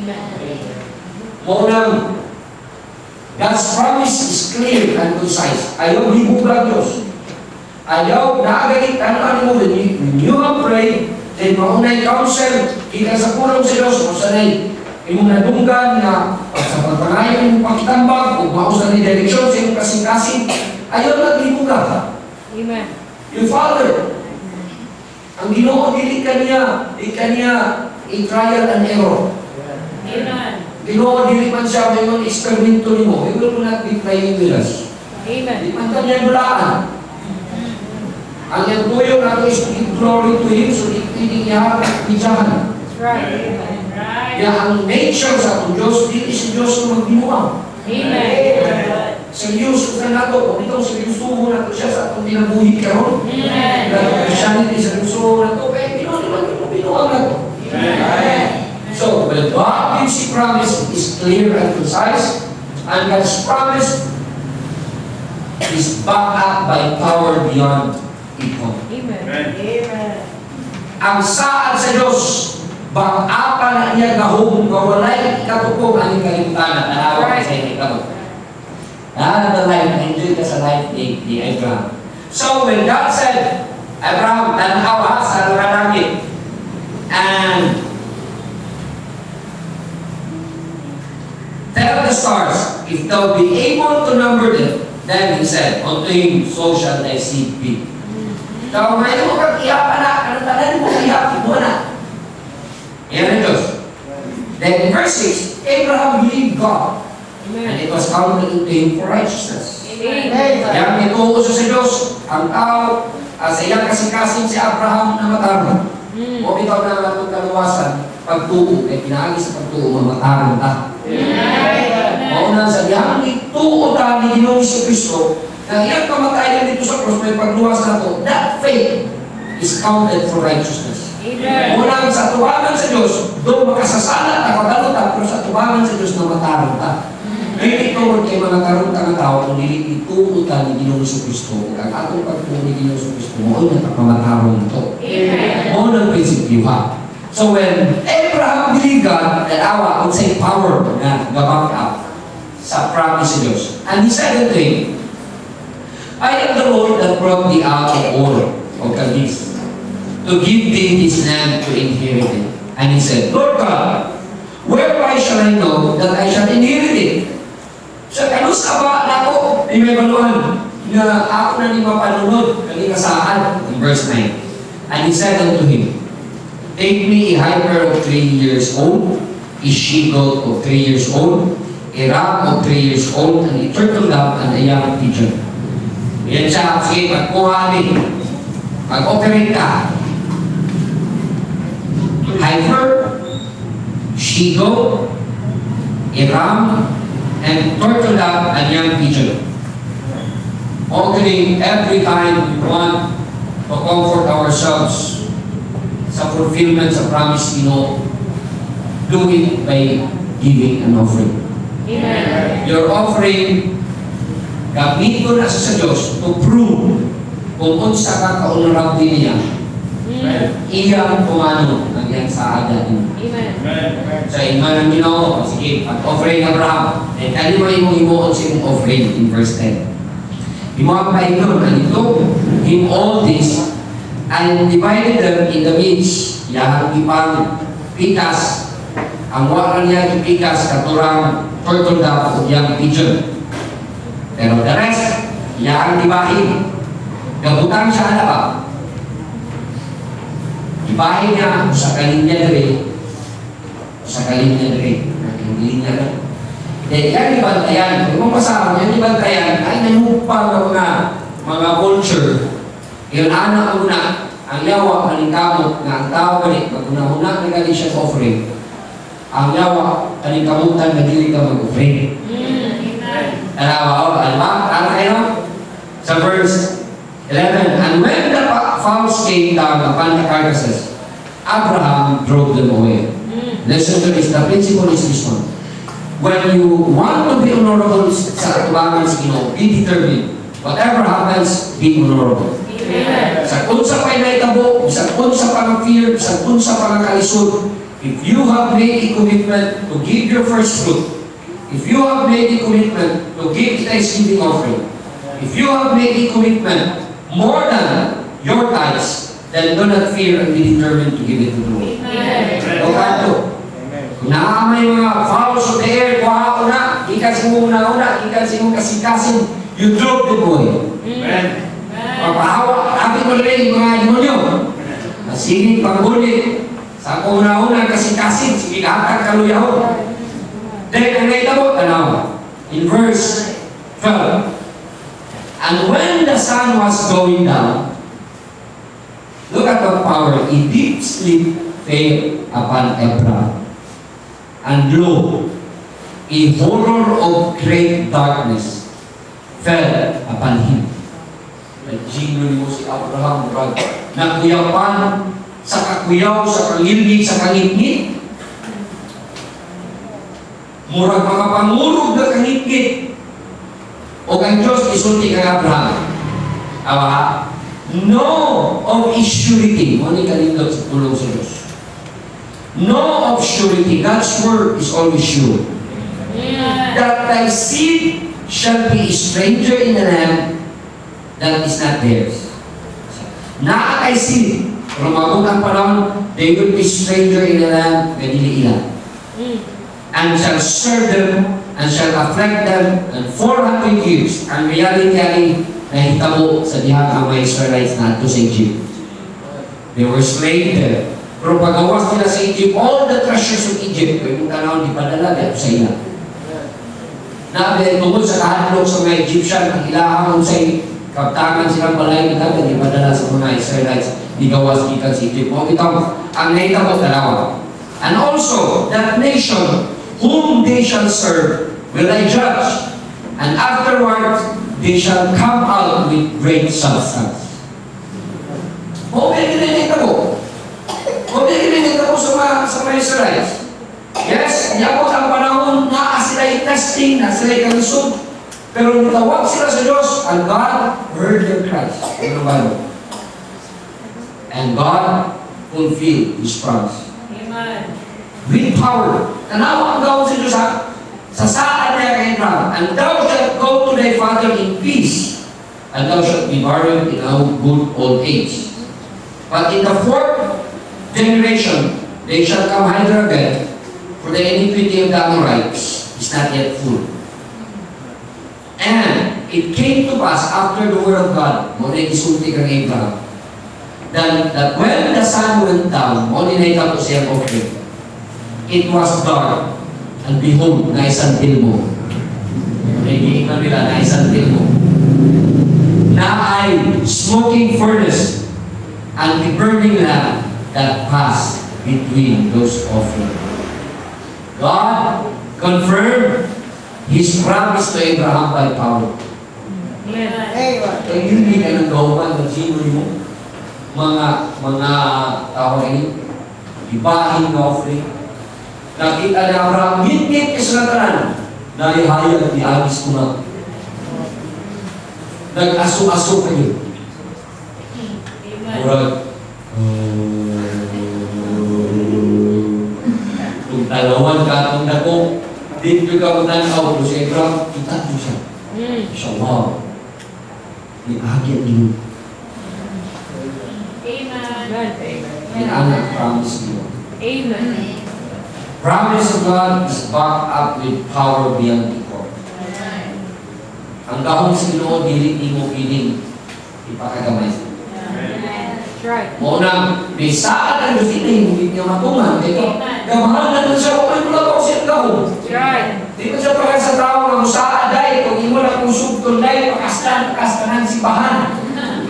Munang, God's promise is clear and concise. Ayaw hibugan Diyos. Ayaw naagalit ano mo, when you have prayed, then maunay counsel, kita sa kulong sa Diyos, masanay, imong nadunggan na sa pagpangayon imong pakitambag, o mausan ni direksyon sa imong kasing-kasing, ayaw naglibugan ka. You follow. Ang Ginoo dili kaniya i-trial and error. Ginoo dili man siya may eksperimento nimo. He will not be playing with us. Di man kaniya dulaan. Ang yung tuyo nato is to give glory to Him, so hindi niya pijahan. Kaya ang nature sa atong Diyos, dili si Diyos na magbinuang. Seryoso ka na ito. Kung itong seryoso mo na ito siya sa atong dinabuhi karon. Dahil Christianity, seryoso na ito. Kaya binuang na ito. So, when God gives His promise, it is clear and concise. And God's promise is backed up by power beyond ito. Ang saan sa Diyos, bang-apa na niya gahong kawalay katupog ang kalimtanan na nawag sa ikaw. Na life, enjoy ka sa life ni Abraham. So when God said, Abraham, tanaw sa langit, and tell the stars, if thou be able to number them, then He said, unto him, so shall thy seed be. So, may mo kag-iyapan na, kanang-tanan mo kag-iyapan mo na. Yan ang Diyos. Then in verse 6, Abraham believed God, and it was counted unto him for righteousness. Yan ituo sa Diyos, ang tao, sa iyang kasing-kasing si Abraham na matarong. O bitaw na itong kaluwasan, pagtuo, kaya pinaagi sa pagtuo, mamatarong ta. Mauna sa iyang ituo ta ni Ginoong Kristo, na iyang kamatayan dito sa cross, may pagluwas na ito, that faith is counted for righteousness. Muna sa tubangan sa Diyos, doon makasasala na kagalutan, pero sa tubangan sa Diyos na matarong ta. Ngayon ito, kay mga karong ka ng tao, kung nilituutan ni Ginoong Kristo, ang atong pagtuo ni Ginoong Kristo, mo ay napamatarong ito. Mo ng prinsipyo ha. So when Abraham believed God, that awa, would say power na gabang up sa promise sa Diyos. And he said unto him, I am the Lord that brought thee out of Ur of Chaldees, to give thee this land to inherit it. And he said, Lord God, whereby shall I know that I shall inherit it? Sa kanusa ba na ako, may baluhan na ako na di mapanunod, kalikasahan. In verse 9. And he said unto him, take me a heifer of 3 years old, a she-goat of 3 years old, a a ram of 3 years old, and a turtle dove, and a young pigeon. Yan siya, sige, magkuha ni. Mag-operate ka. Heifer, she-goat, a ram, and turtle dove, and young pigeon. Okay, every time we want to comfort ourselves sa fulfillment sa promise Ginoo, do it by giving an offering. Amen. Your offering, gamiton na sa Diyos to prove kung unsa ka kaunarang din niya. Iyang kumano ang iyang saada din. Amen. Sa iman ng Ginoo, sige, pag-offering Abraham, and kani mo imong imuon sa imong offering in verse 10. Imuha pa ito, and ito, in all this, and divided them in the midst, yahang ipang pikas, ang wala niya ipikas, katurang turtle dove o young pigeon. Pero the rest, yahang dibahin, gabutang siya alaba. Dibahin niya sa kalinya dere, sa kalinya dere, ang linya dere. Dahil yan ibantayan, kung mapasahan, yan ibantayan, ay nanupang na mga culture. Yun anak ang una, ang yawa, kaning-kamot, na ang tao ganit, pag-una-una, nagali siya sa offering. Ang yawa, kaning-kamutan, nagili ka mag-offering. Alba, ano? Sa verse 11, and when the fowls came down upon the carcasses, Abraham drove them away. Listen to this, the principle is this one. When you want to be honorable sa atubangan sa Ginoo, be determined. Whatever happens, be honorable. Amen. Sa unsa pa'y naitabo, sa unsa pa ng fear, sa unsa pa ng kalisod, if you have made a commitment to give your first fruit, if you have made a commitment to give thanksgiving offering, if you have made a commitment more than your tithes, then do not fear and be determined to give it to the Lord. Amen. Lokato. Naamay mga fowls of the air, kuha una, ikan si mong una-una, ikan si mong kasing-kasing, you drop the boy. Amen. Papahawa, aking mo rin mga demonyo. Sige, panggulit. Sa kung una-una, kasing-kasing, sige, kahatag kaluyahon. Then, ang naitabo, tanaw. In verse 12. And when the sun was going down, look at the power, a deep sleep fell upon Abraham. And lo, a horror of great darkness fell upon him. Nag-gino mo si Abraham, brad. Nakuyapan sa kakuyaw, sa kangilgig, sa kangitngit. Murag mga pangurog na kangitngit. O ang Diyos isulti kang Abraham. Awa, no of his surety. Muna kalindot sa tulong sa Diyos. No of surety. God's word is always sure. That thy seed shall be a stranger in the land that is not theirs. Na kay seed, pero mabot ang panahon, they will be stranger in the land na dili ilan. And shall serve them, and shall afflict them, and 400 years, ang reality ay nahitabo sa dihang ang mga Israelites na ito sa Egypt. They were slain there. Pero pagawas nila sa Egypt, all the treasures of Egypt, kung yung tanawang di padala, dito sa ila. Nabi, tungkol sa kahadlok sa mga Egyptian, ang ilahang sa kaptangan silang balay na dagat, di padala sa mga Israelites, di gawas gikan sa Egypt. O ito, ang nahitabo dalawa. And also, that nation whom they shall serve will I judge, and afterwards they shall come out with great substance. O pinag-initabo. O pinag-initabo sa mga Israelites. Yes, yabot ang panahon na sila'y testing, na sila'y kalisod. Pero nitawag sila sa Diyos, and God heard their cries. Ano ba? And God fulfilled His promise. Amen. With power. Tanawa ang gawin sa Diyos sa saan niya kay Abraham. And thou shalt go to thy father in peace, and thou shalt be buried in a good old age. But in the fourth generation, they shall come hither again, for the iniquity of the Amorites is not yet full. And it came to pass after the word of God, muna isulti kang Abraham, that when the sun went down, muna na ito siyang offering, it was dark, and behold, naisantil mo. Nagiinan nila, naisantil mo. Na ay smoking furnace and the burning lamp that passed between those offerings. God confirmed His promise to Abraham by power. Kaya hindi ka ng gawman ng sino mo. Mga tawag ini, ibahin na offering. Nakita ni Abraham, ngit-ngit kasalatanan, naihayag ni Agis ko na. Nag-aso-aso kayo. Murag, kung talawan ka atong dako, dito ka matanaw ko si Abraham, kita mo siya. Inshallah. Ni agyan niyo. Yan ang promise niyo. Amen. Promise of God is backed up with power beyond equal. Ang gahong sa Ginoo dili nimo piling ipakagamay. That's right. Muna, may saan ang gusto hindi niya matungan. Ito, gamahal na nun siya, okay mo lang ako siya gahong. That's right. Di ba siya pagkat sa tao ng saan dahil kung imo lang kusog kung dahil pakastanan si bahan.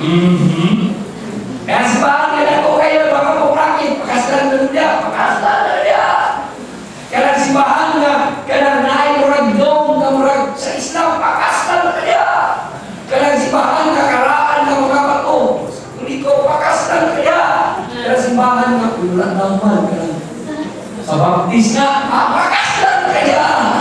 Kaya si bahan, kaya ko kayo, baka mo prakit, pakastanan na niya, pakastanan na niya. Kaya si bahan nga, kaya naay murag dong, na murag sa Islam, pakastanan na niya. Kaya si bahan nga, karaan na mga bato, kung ikaw pakastanan na niya. Kaya si bahan nga, ulan naman, kaya sa baptis nga, pakastanan na niya.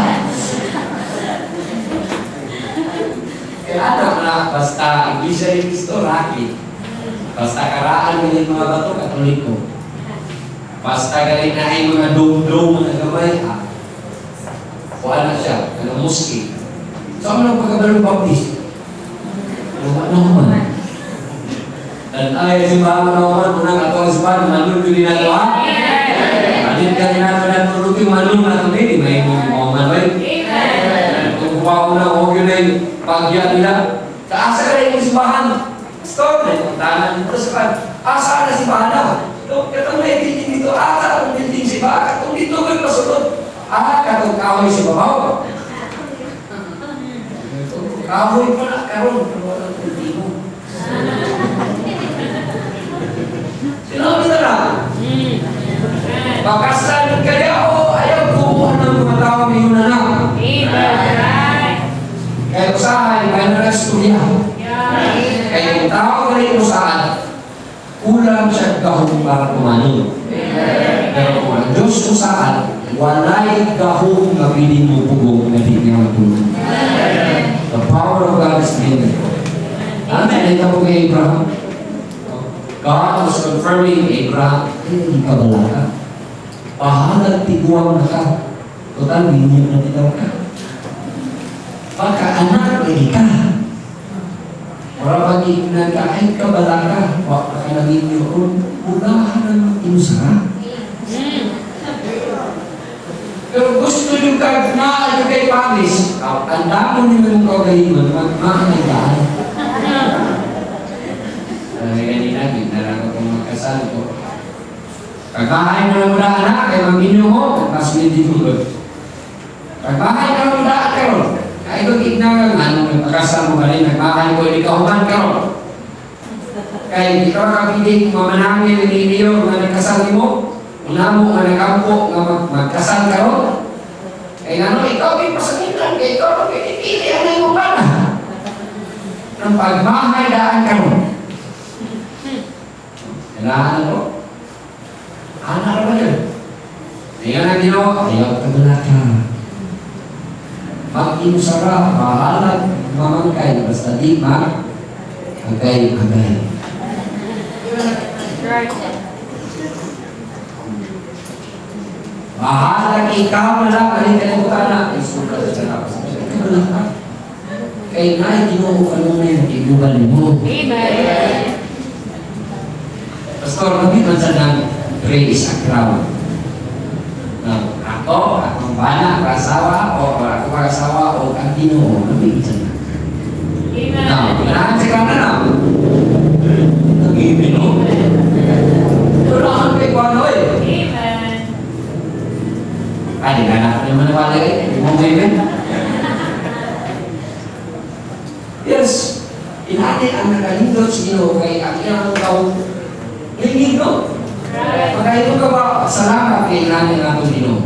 Kaya anak na, basta Iglesia ni Cristo, rakit. Basta karaan ng mga bato, Katoliko. Basta galing na ay mga dome-dome, mga gamay, kuha na siya, ng muski. So, ano ang pagkabalong baptis? Ano naman? Dan ay, si Bahan naman, unang atong si Bahan, manun ko din nato, ha? Anin ka din nato na tulog yung manun nato din, may mga manway. Kung kuha ko na, huwag yun ay pagyan nila. Kaasa ka rin yung si Bahan. Pastor, may puntahan dito sa kan. Asa na si Bahan na? Katong may building dito, asa ang building si Bahan. Katong dito may pasunod. Katong kahoy si Bahaw. Kahoy pa na, karoon. Walang building mo. Sinabi na lang. Pagkasalan kaya o ayaw kumuha ng mga tao ngayon na lang. Kaya usahay, kaya na nag-studya. Kaya yung tao na rin saan, kulang siya gahong para kumanin. Pero kung ang Diyos kung saan, walay gahong na piling mo pugong na di niya matulog. The power of God is in it. Nakita mo kay Abraham? God was confirming Abraham, hindi ka bala ka. Pahalag tiguang na ka. Total, binigyan na titaw ka. Pagka-anak, lagi ka. Para pag-iinan ka, ay kabala ka. Wak ka naging yun, ulahan ng inusara. Pero gusto nyo ka na ano kay Paris, ang damo nyo yung kagalingan, magmahalagaan. Kanina, ginara ko itong magkasal ko. Kagbahay na lang na anak, kay maminyo mo, mas hindi mo. Kagbahay na lang na karon. Kaya ito ignagan, ano magkasal mo galing, nagbahay ko, hindi ka human karon. Kaya ito kapiling, mamanangin, nililiyo, mga nagkasal mo, una mo, mga nagampo, magkasal karon. Kaya ano, ikaw may pasangitan, kaya ikaw may pinipili, ang may mabana. Ng pagbahay daan karon. Kailangan mo. Anak naman yun. Kaya na ginawa, ayaw ka na ka. Mag-inusara, mahalag, mamangkay, basta di ma, agay-agay. Mahalag ikaw na lang, kalimutan na, isuka sa sarap. Kaya nga, ginoo ka nung na yun, inugal mo. Amen. Pastor, nabi man sa nang grace a crown. Ako, akong bana, kasawa, o ako kasawa, o ang Ginoo, nabi sa nang. Now, kailangan sa kanya na. Nag-ibig, no? Pero naman kay Kwano eh. Amen. Kaya nga naman naman Inani ang nakalindot sa Ginoo kay ang iyang tao linggo. Pagkaito ka ba salamat kay inani ang atong Ginoo?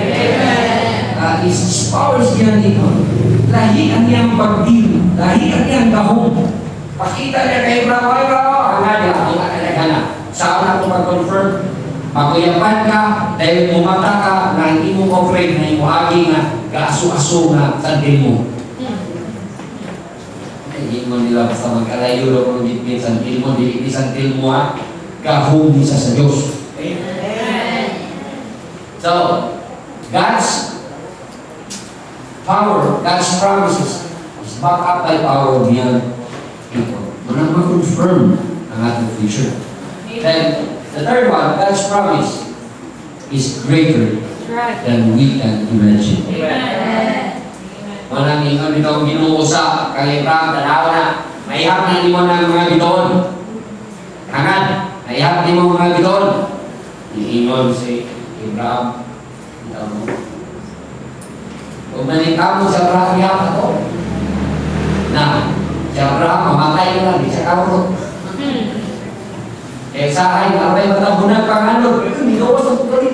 His powers diyan dito. Lahi ang iyang pagdili, lahi ang iyang gahong. Pakita niya kay Abraham, ang nga ang kalagana. Saan ako mag-confirm? Maguyapan ka, dahil mumata ka, na hindi mo afraid na yung agi nga, kaaso-aso nga, sandin mo. Hindi mo nila basta magkalayo na kung hindi santil mo, hindi santil mo ha, gahong isa sa Diyos. So, God's power, God's promises is backed up by power beyond people. Walang ma-confirm ang ating future. Then, the third one, God's promise is greater than we can imagine. Walang ingon ito Ginoo sa kalibang tanaw na mayhap na mo ng mga biton. Hangad, mayhap di mo mga biton. Ingon si Abraham, ito mo. Kung manita mo sa Abraham yan ito, na si Abraham mamatay na lang, di siya kaurot. Eh sa akin, abay matabunan pang ano, hindi ko sa pagkalit,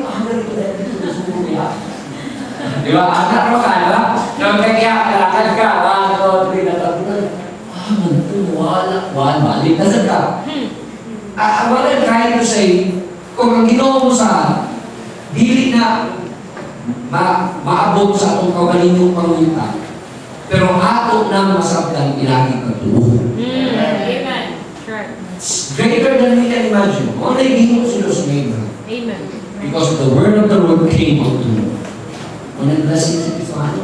di ba? Anak mo ka, di ba? Nung kaya, kalakad ka, 1, 2, 3, natabunan. Manto, wala, balik na sa ka. What I'm trying to say, kung ang Ginoo mo sa dili na maabot sa atong kawalinyong pangulita, pero ato nang masabdan ilagi pagtuo. Amen. Greater than we can imagine. Only Ginoo sa Diyos may Abraham. Amen. Because the word of the Lord came unto him. When the blessing is found,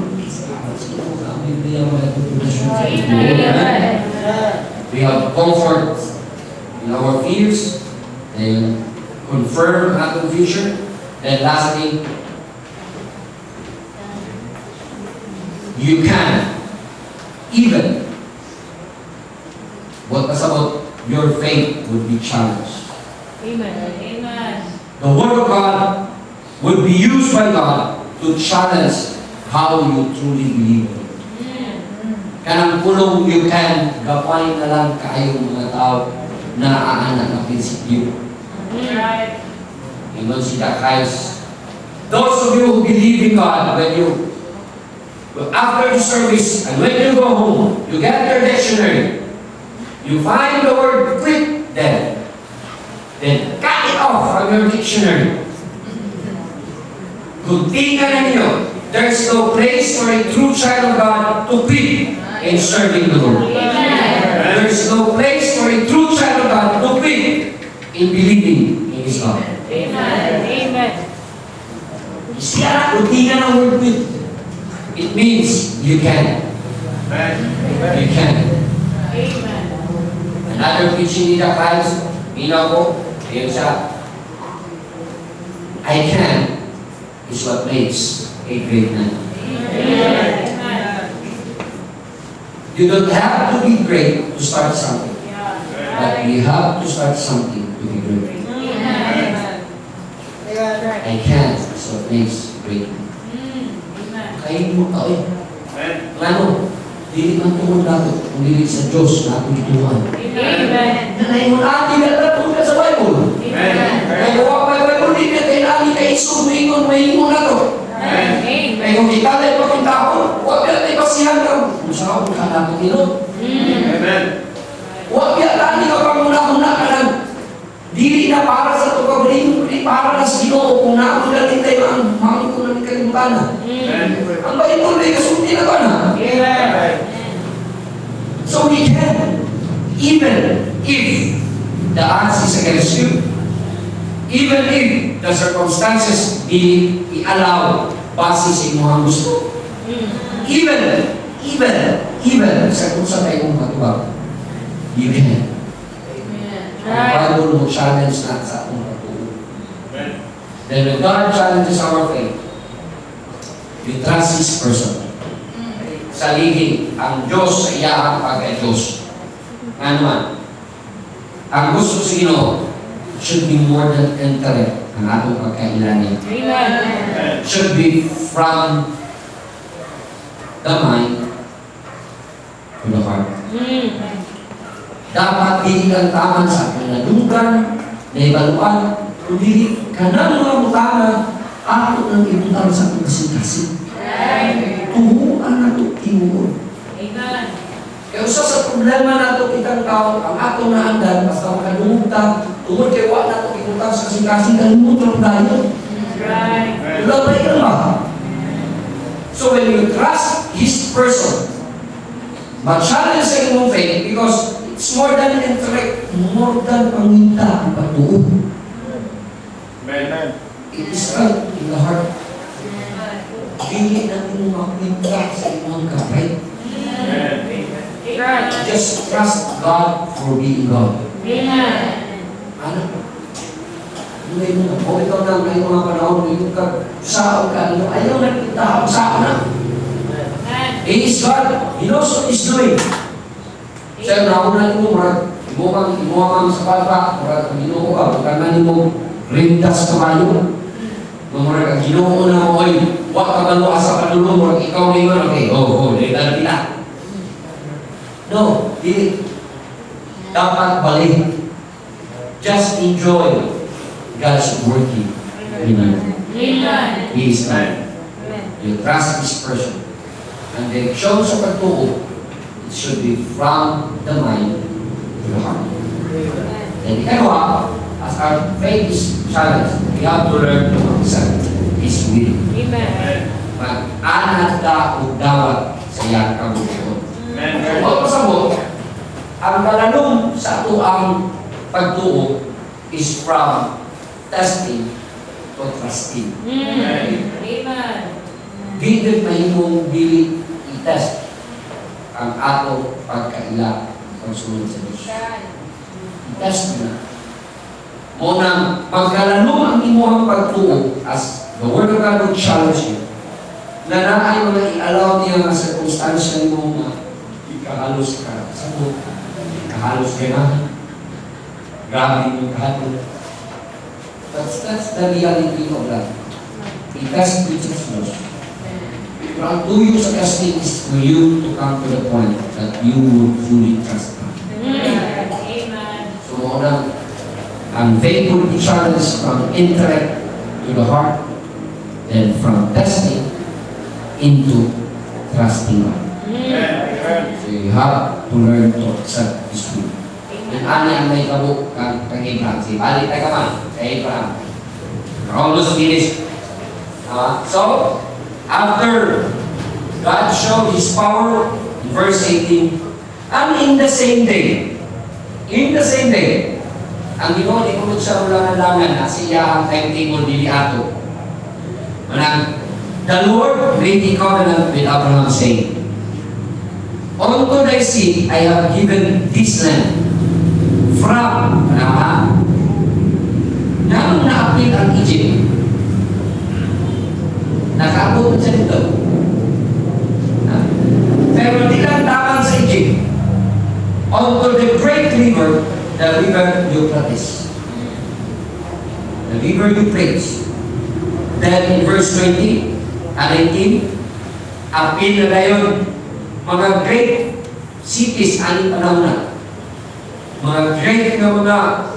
we have comfort in our fears and confirm our future. And lastly, you can even what was about your faith would be challenged. Amen. The word of God would be used by God to challenge how you truly believe in it. Kanang pulong you can, gapay na lang kayong mga tao na aanak na prinsipyo. Ingon siya Christ. Those of you who believe in God, when you, after the service, and when you go home, you get your dictionary, you find the word quit then cut it off from your dictionary. Kung tingnan ninyo, there's no place for a true child of God to quit in serving the Lord. There's no place for a true child of God to quit in believing in His love. Siya, kung tingnan ang word quit, it means you can. You can. Another preaching ni Christ, minaw ko, ayun siya, I can is what makes a great man. You don't have to be great to start something, but you have to start something to be great. I can is what makes a great man. Kain mo ka eh. Ano? Dili man tungod nato, kung dili sa Diyos na atong ituhan. Nanay mo natin na po sa Bible. Kaya huwag pa Bible, hindi na kailangan kay Isus, maingon na to. Kaya kung italay pa kong tao, huwag na tayo pasihan ka. Kung saan ako ka natin ino. Huwag na tayo ka pang-una-una ka lang. Dili na para sa ito kabalin, kundi para na sa Ginoo. Kung naman natin tayo ang mami ko namin kalimutan. Ang Bible ay kasunti na ba na? So we can, even if the odds is against you, even if the circumstances i-allow base sa inyong gusto, even sa kung saan tayo matubag, you can. Ang Bible mo challenge na sa atong patuloy. Then when God challenges our faith, we trust His person. Sa ligid, ang Diyos sa iyang pagka-Diyos. Nga naman, ang gusto sa Ginoo should be more than intellect ang atong pagkailanin. Should be from the mind to the heart. Dapat dili kang taman sa kanadugan, naibaluan, kundi kanang mga butana, ako nang ibutan sa kasing-kasing. Tuhuan na ito, tinuod. Amen. Kaya usa sa problema nato kitang tao, ang ato na andan, basta makadungugta, tungod kay wa nato ibutan sa kasing-kasing, kalimutan dayon. Right. Wala ba yun ba? So when you trust His person, mag-challenge sa imong faith because it's more than intellect, more than panginta ang pagtuo. Amen. It is right in the heart. Dili natin makwinta sa imong kapay. Right. Just trust God for being God. Amen. Ano? Hindi mo na. O ikaw na, may mga panahon, may ka, saan ka, ayaw na kita, saan na. He is God. He knows what He's doing. Sir, nauna mo, imuha sa bata, murag, ginoo ka, bukan na mo, rindas kabayo. Murag, ginoo na mo, oy, wak ka ba mo asa patulong, murag, ikaw na yun, okay, dito kita. No, hindi. Dapat balik. Just enjoy God's working in you. Amen. He is God. You trust His person. And the show sa pagtuo, it should be from the mind to the heart. And ikaw, as our faith is challenged, we have to learn to accept His will. Amen. Mag-anak ka o dawat sa iyang kabubuan. Amen. Huwag pasabot, ang kalanong sa ito ang pagtuo is from testing to trusting. Amen. Dili mahimong dili i-test ang ato pagkaila pagsunod sa Diyos. I-test na. Munang magkalanong ang imuhang pagtuo as the Word of God will challenge you na naay mga i-allow niya nga circumstansya mo na ikahalos ka sa buhay. Ikahalos ka na. Grabe yung kahalos. That's the reality of life. I-test with Jesus. Pero ang tuyo sa testing is for you to come to the point that you will fully trust God. Amen. So, ang faith will be challenged from intellect to the heart, then from testing into trusting God. So you have to learn to accept His will. Yung ani ang may kabuk kang Abraham. Si balik tayo man kay Abraham. We're almost finished. So, after God showed His power in verse 18, and in the same day, ang Ginoo di kulod sa ulangan-langan na siya ang timetable dili ato. Manang, the Lord made a covenant with Abraham saying, unto thy seed I have given this land from nang naapil ang Egypt. Nakaabot sa dito. Pero di lang taman sa Egypt. Unto the great river, the river Euphrates. The river Euphrates. Then in verse 20 and 18, apil na dayon mga great cities aning panahon na. Mga great na mga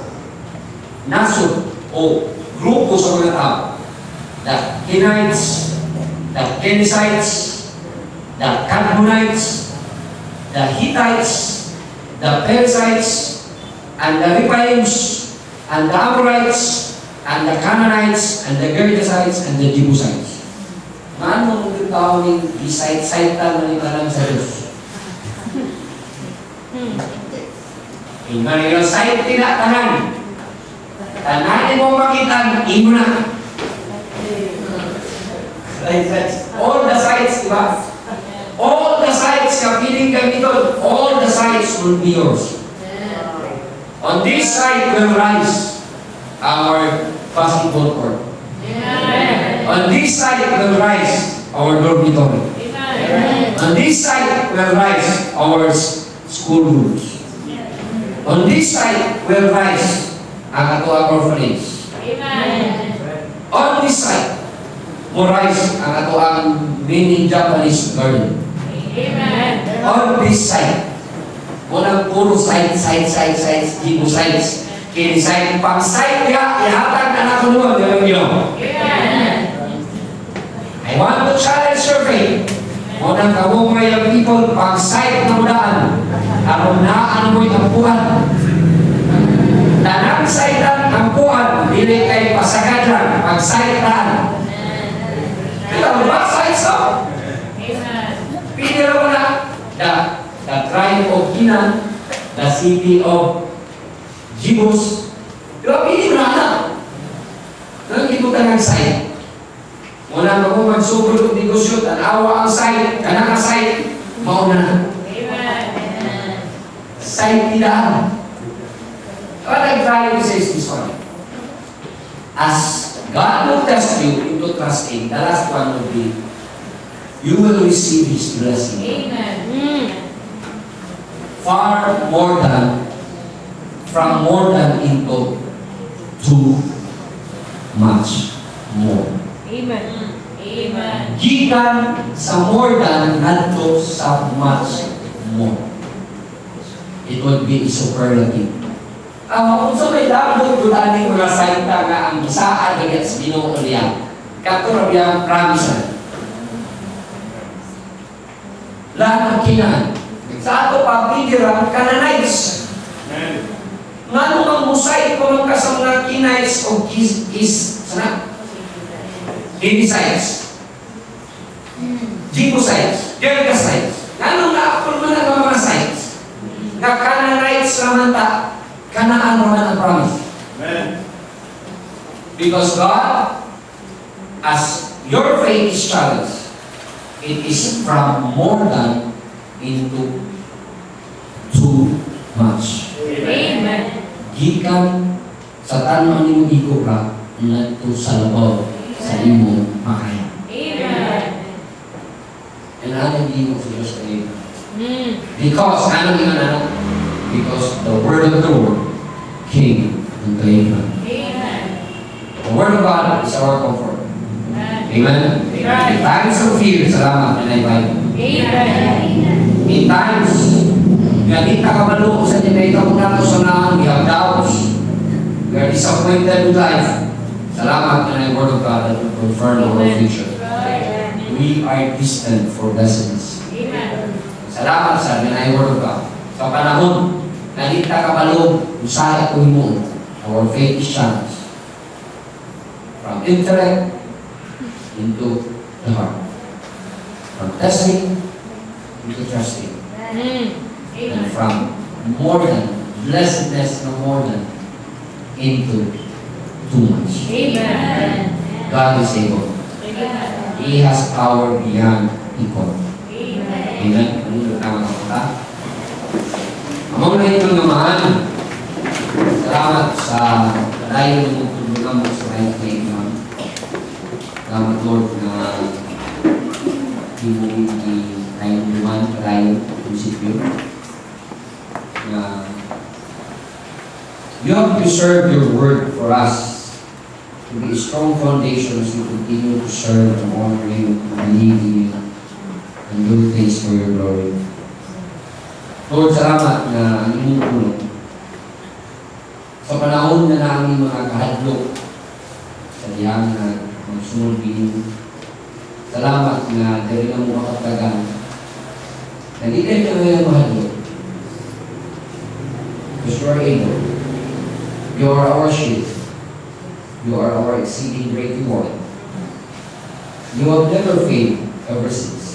nasod o grupo sa mga tao. The Kenites, the Kenizzites, the Canaanites, the Hittites, the Perizzites, and the Rephaims, and the Amorites, and the Canaanites, and the Girgashites, and the Jebusites. Maano mong tao ni isayt-saytan na ibalang sa Diyos? Yung sayt tinatanan. Tananin mo makita, imo na. All the sides, diba? All the sides, kapiling kami doon, all the sides will be yours. On this side will rise our basketball court. On this side will rise our dormitory. On this side will rise our school rooms. On this side will rise ang ato ang orphanage. On this side will rise ang ato ang mini Japanese garden. On this side Muna puro sides, gibo sides. Kini side, pang side niya, ihatag na nakunuan, gawin niyo. I want to challenge your faith. Muna kamo mga young people, pang side na mudaan. Aron na ano mo'y tampuan. Tanang side ang tampuan, dili kay pasagad lang, pang side lang. Kita mo ba, side so? Pili mo na, the tribe of Canaan, the city of Jebus. Pero pili mo na. Nang hindi mo ka ng side. Muna ka mo magsugod ng negosyo, tanawa ang side, kanang side, mauna na. Side tidak. What I'm trying to say is this one. As God will test you into trusting, the last one will be, you will receive His blessing. Far more than, from more than into too much more. Gikan sa more than nandito sa much more. It would be superlative. Kung sa may labot, gudaning mga salita nga ang isaan agad sa Ginoo niya. Kato biyang promise. Lahat ng Canaan. Sa ato pagbigirang Canaanites. Nga nung ang musay ko ng kasamang Canaanites o sana? Jebusites. Jebusites. Gergasites. Nga nung naapol mo na mga sites. Nga Canaanites naman ta. Kanaan naman ang promise. Amen. Because God, as your faith is challenged, it is from more than into too much. Gikan sa tanong ni mo iko ka, nagto sa labaw sa imo makaya. And ano hindi mo sa Diyos kayo? Because, ano yung ano? Because the word of the Lord came unto Abraham. The word of God is our comfort. Amen? In times of fear, salamat na naibay. In times, ganita ka maluko sa tinayta mo nato sa naan, we have doubts, we are disappointed with life. Salamat na word of God that will confirm our future. We are destined for blessings. Salamat sa word of God. Sa panahon, nalita ka balog, usaya ko mo, our faith is challenged. From intellect into the heart. From testing into trusting. And from more than, blessedness no more than, into too much. God is able. He has power beyond equal. Amen. Ano tama ka? Amang na itong naman, salamat sa padayon ng tulungan mo sa right na Imam. Salamat Lord na hindi tayo naman padayon prinsipyo na you have preserved your word for us to be a strong foundation as we continue to serve and honor you, believe in you, and do things for your glory. Lord, salamat na ang inyong tulong. Sa panahon na namin mga kahadlok sa diyang na magsunod din, salamat na dahil na mo makaptagan. Nagigay ka ngayon mahadlok. Because you are able. You are our shield. You are our exceeding great reward. You have never failed ever since.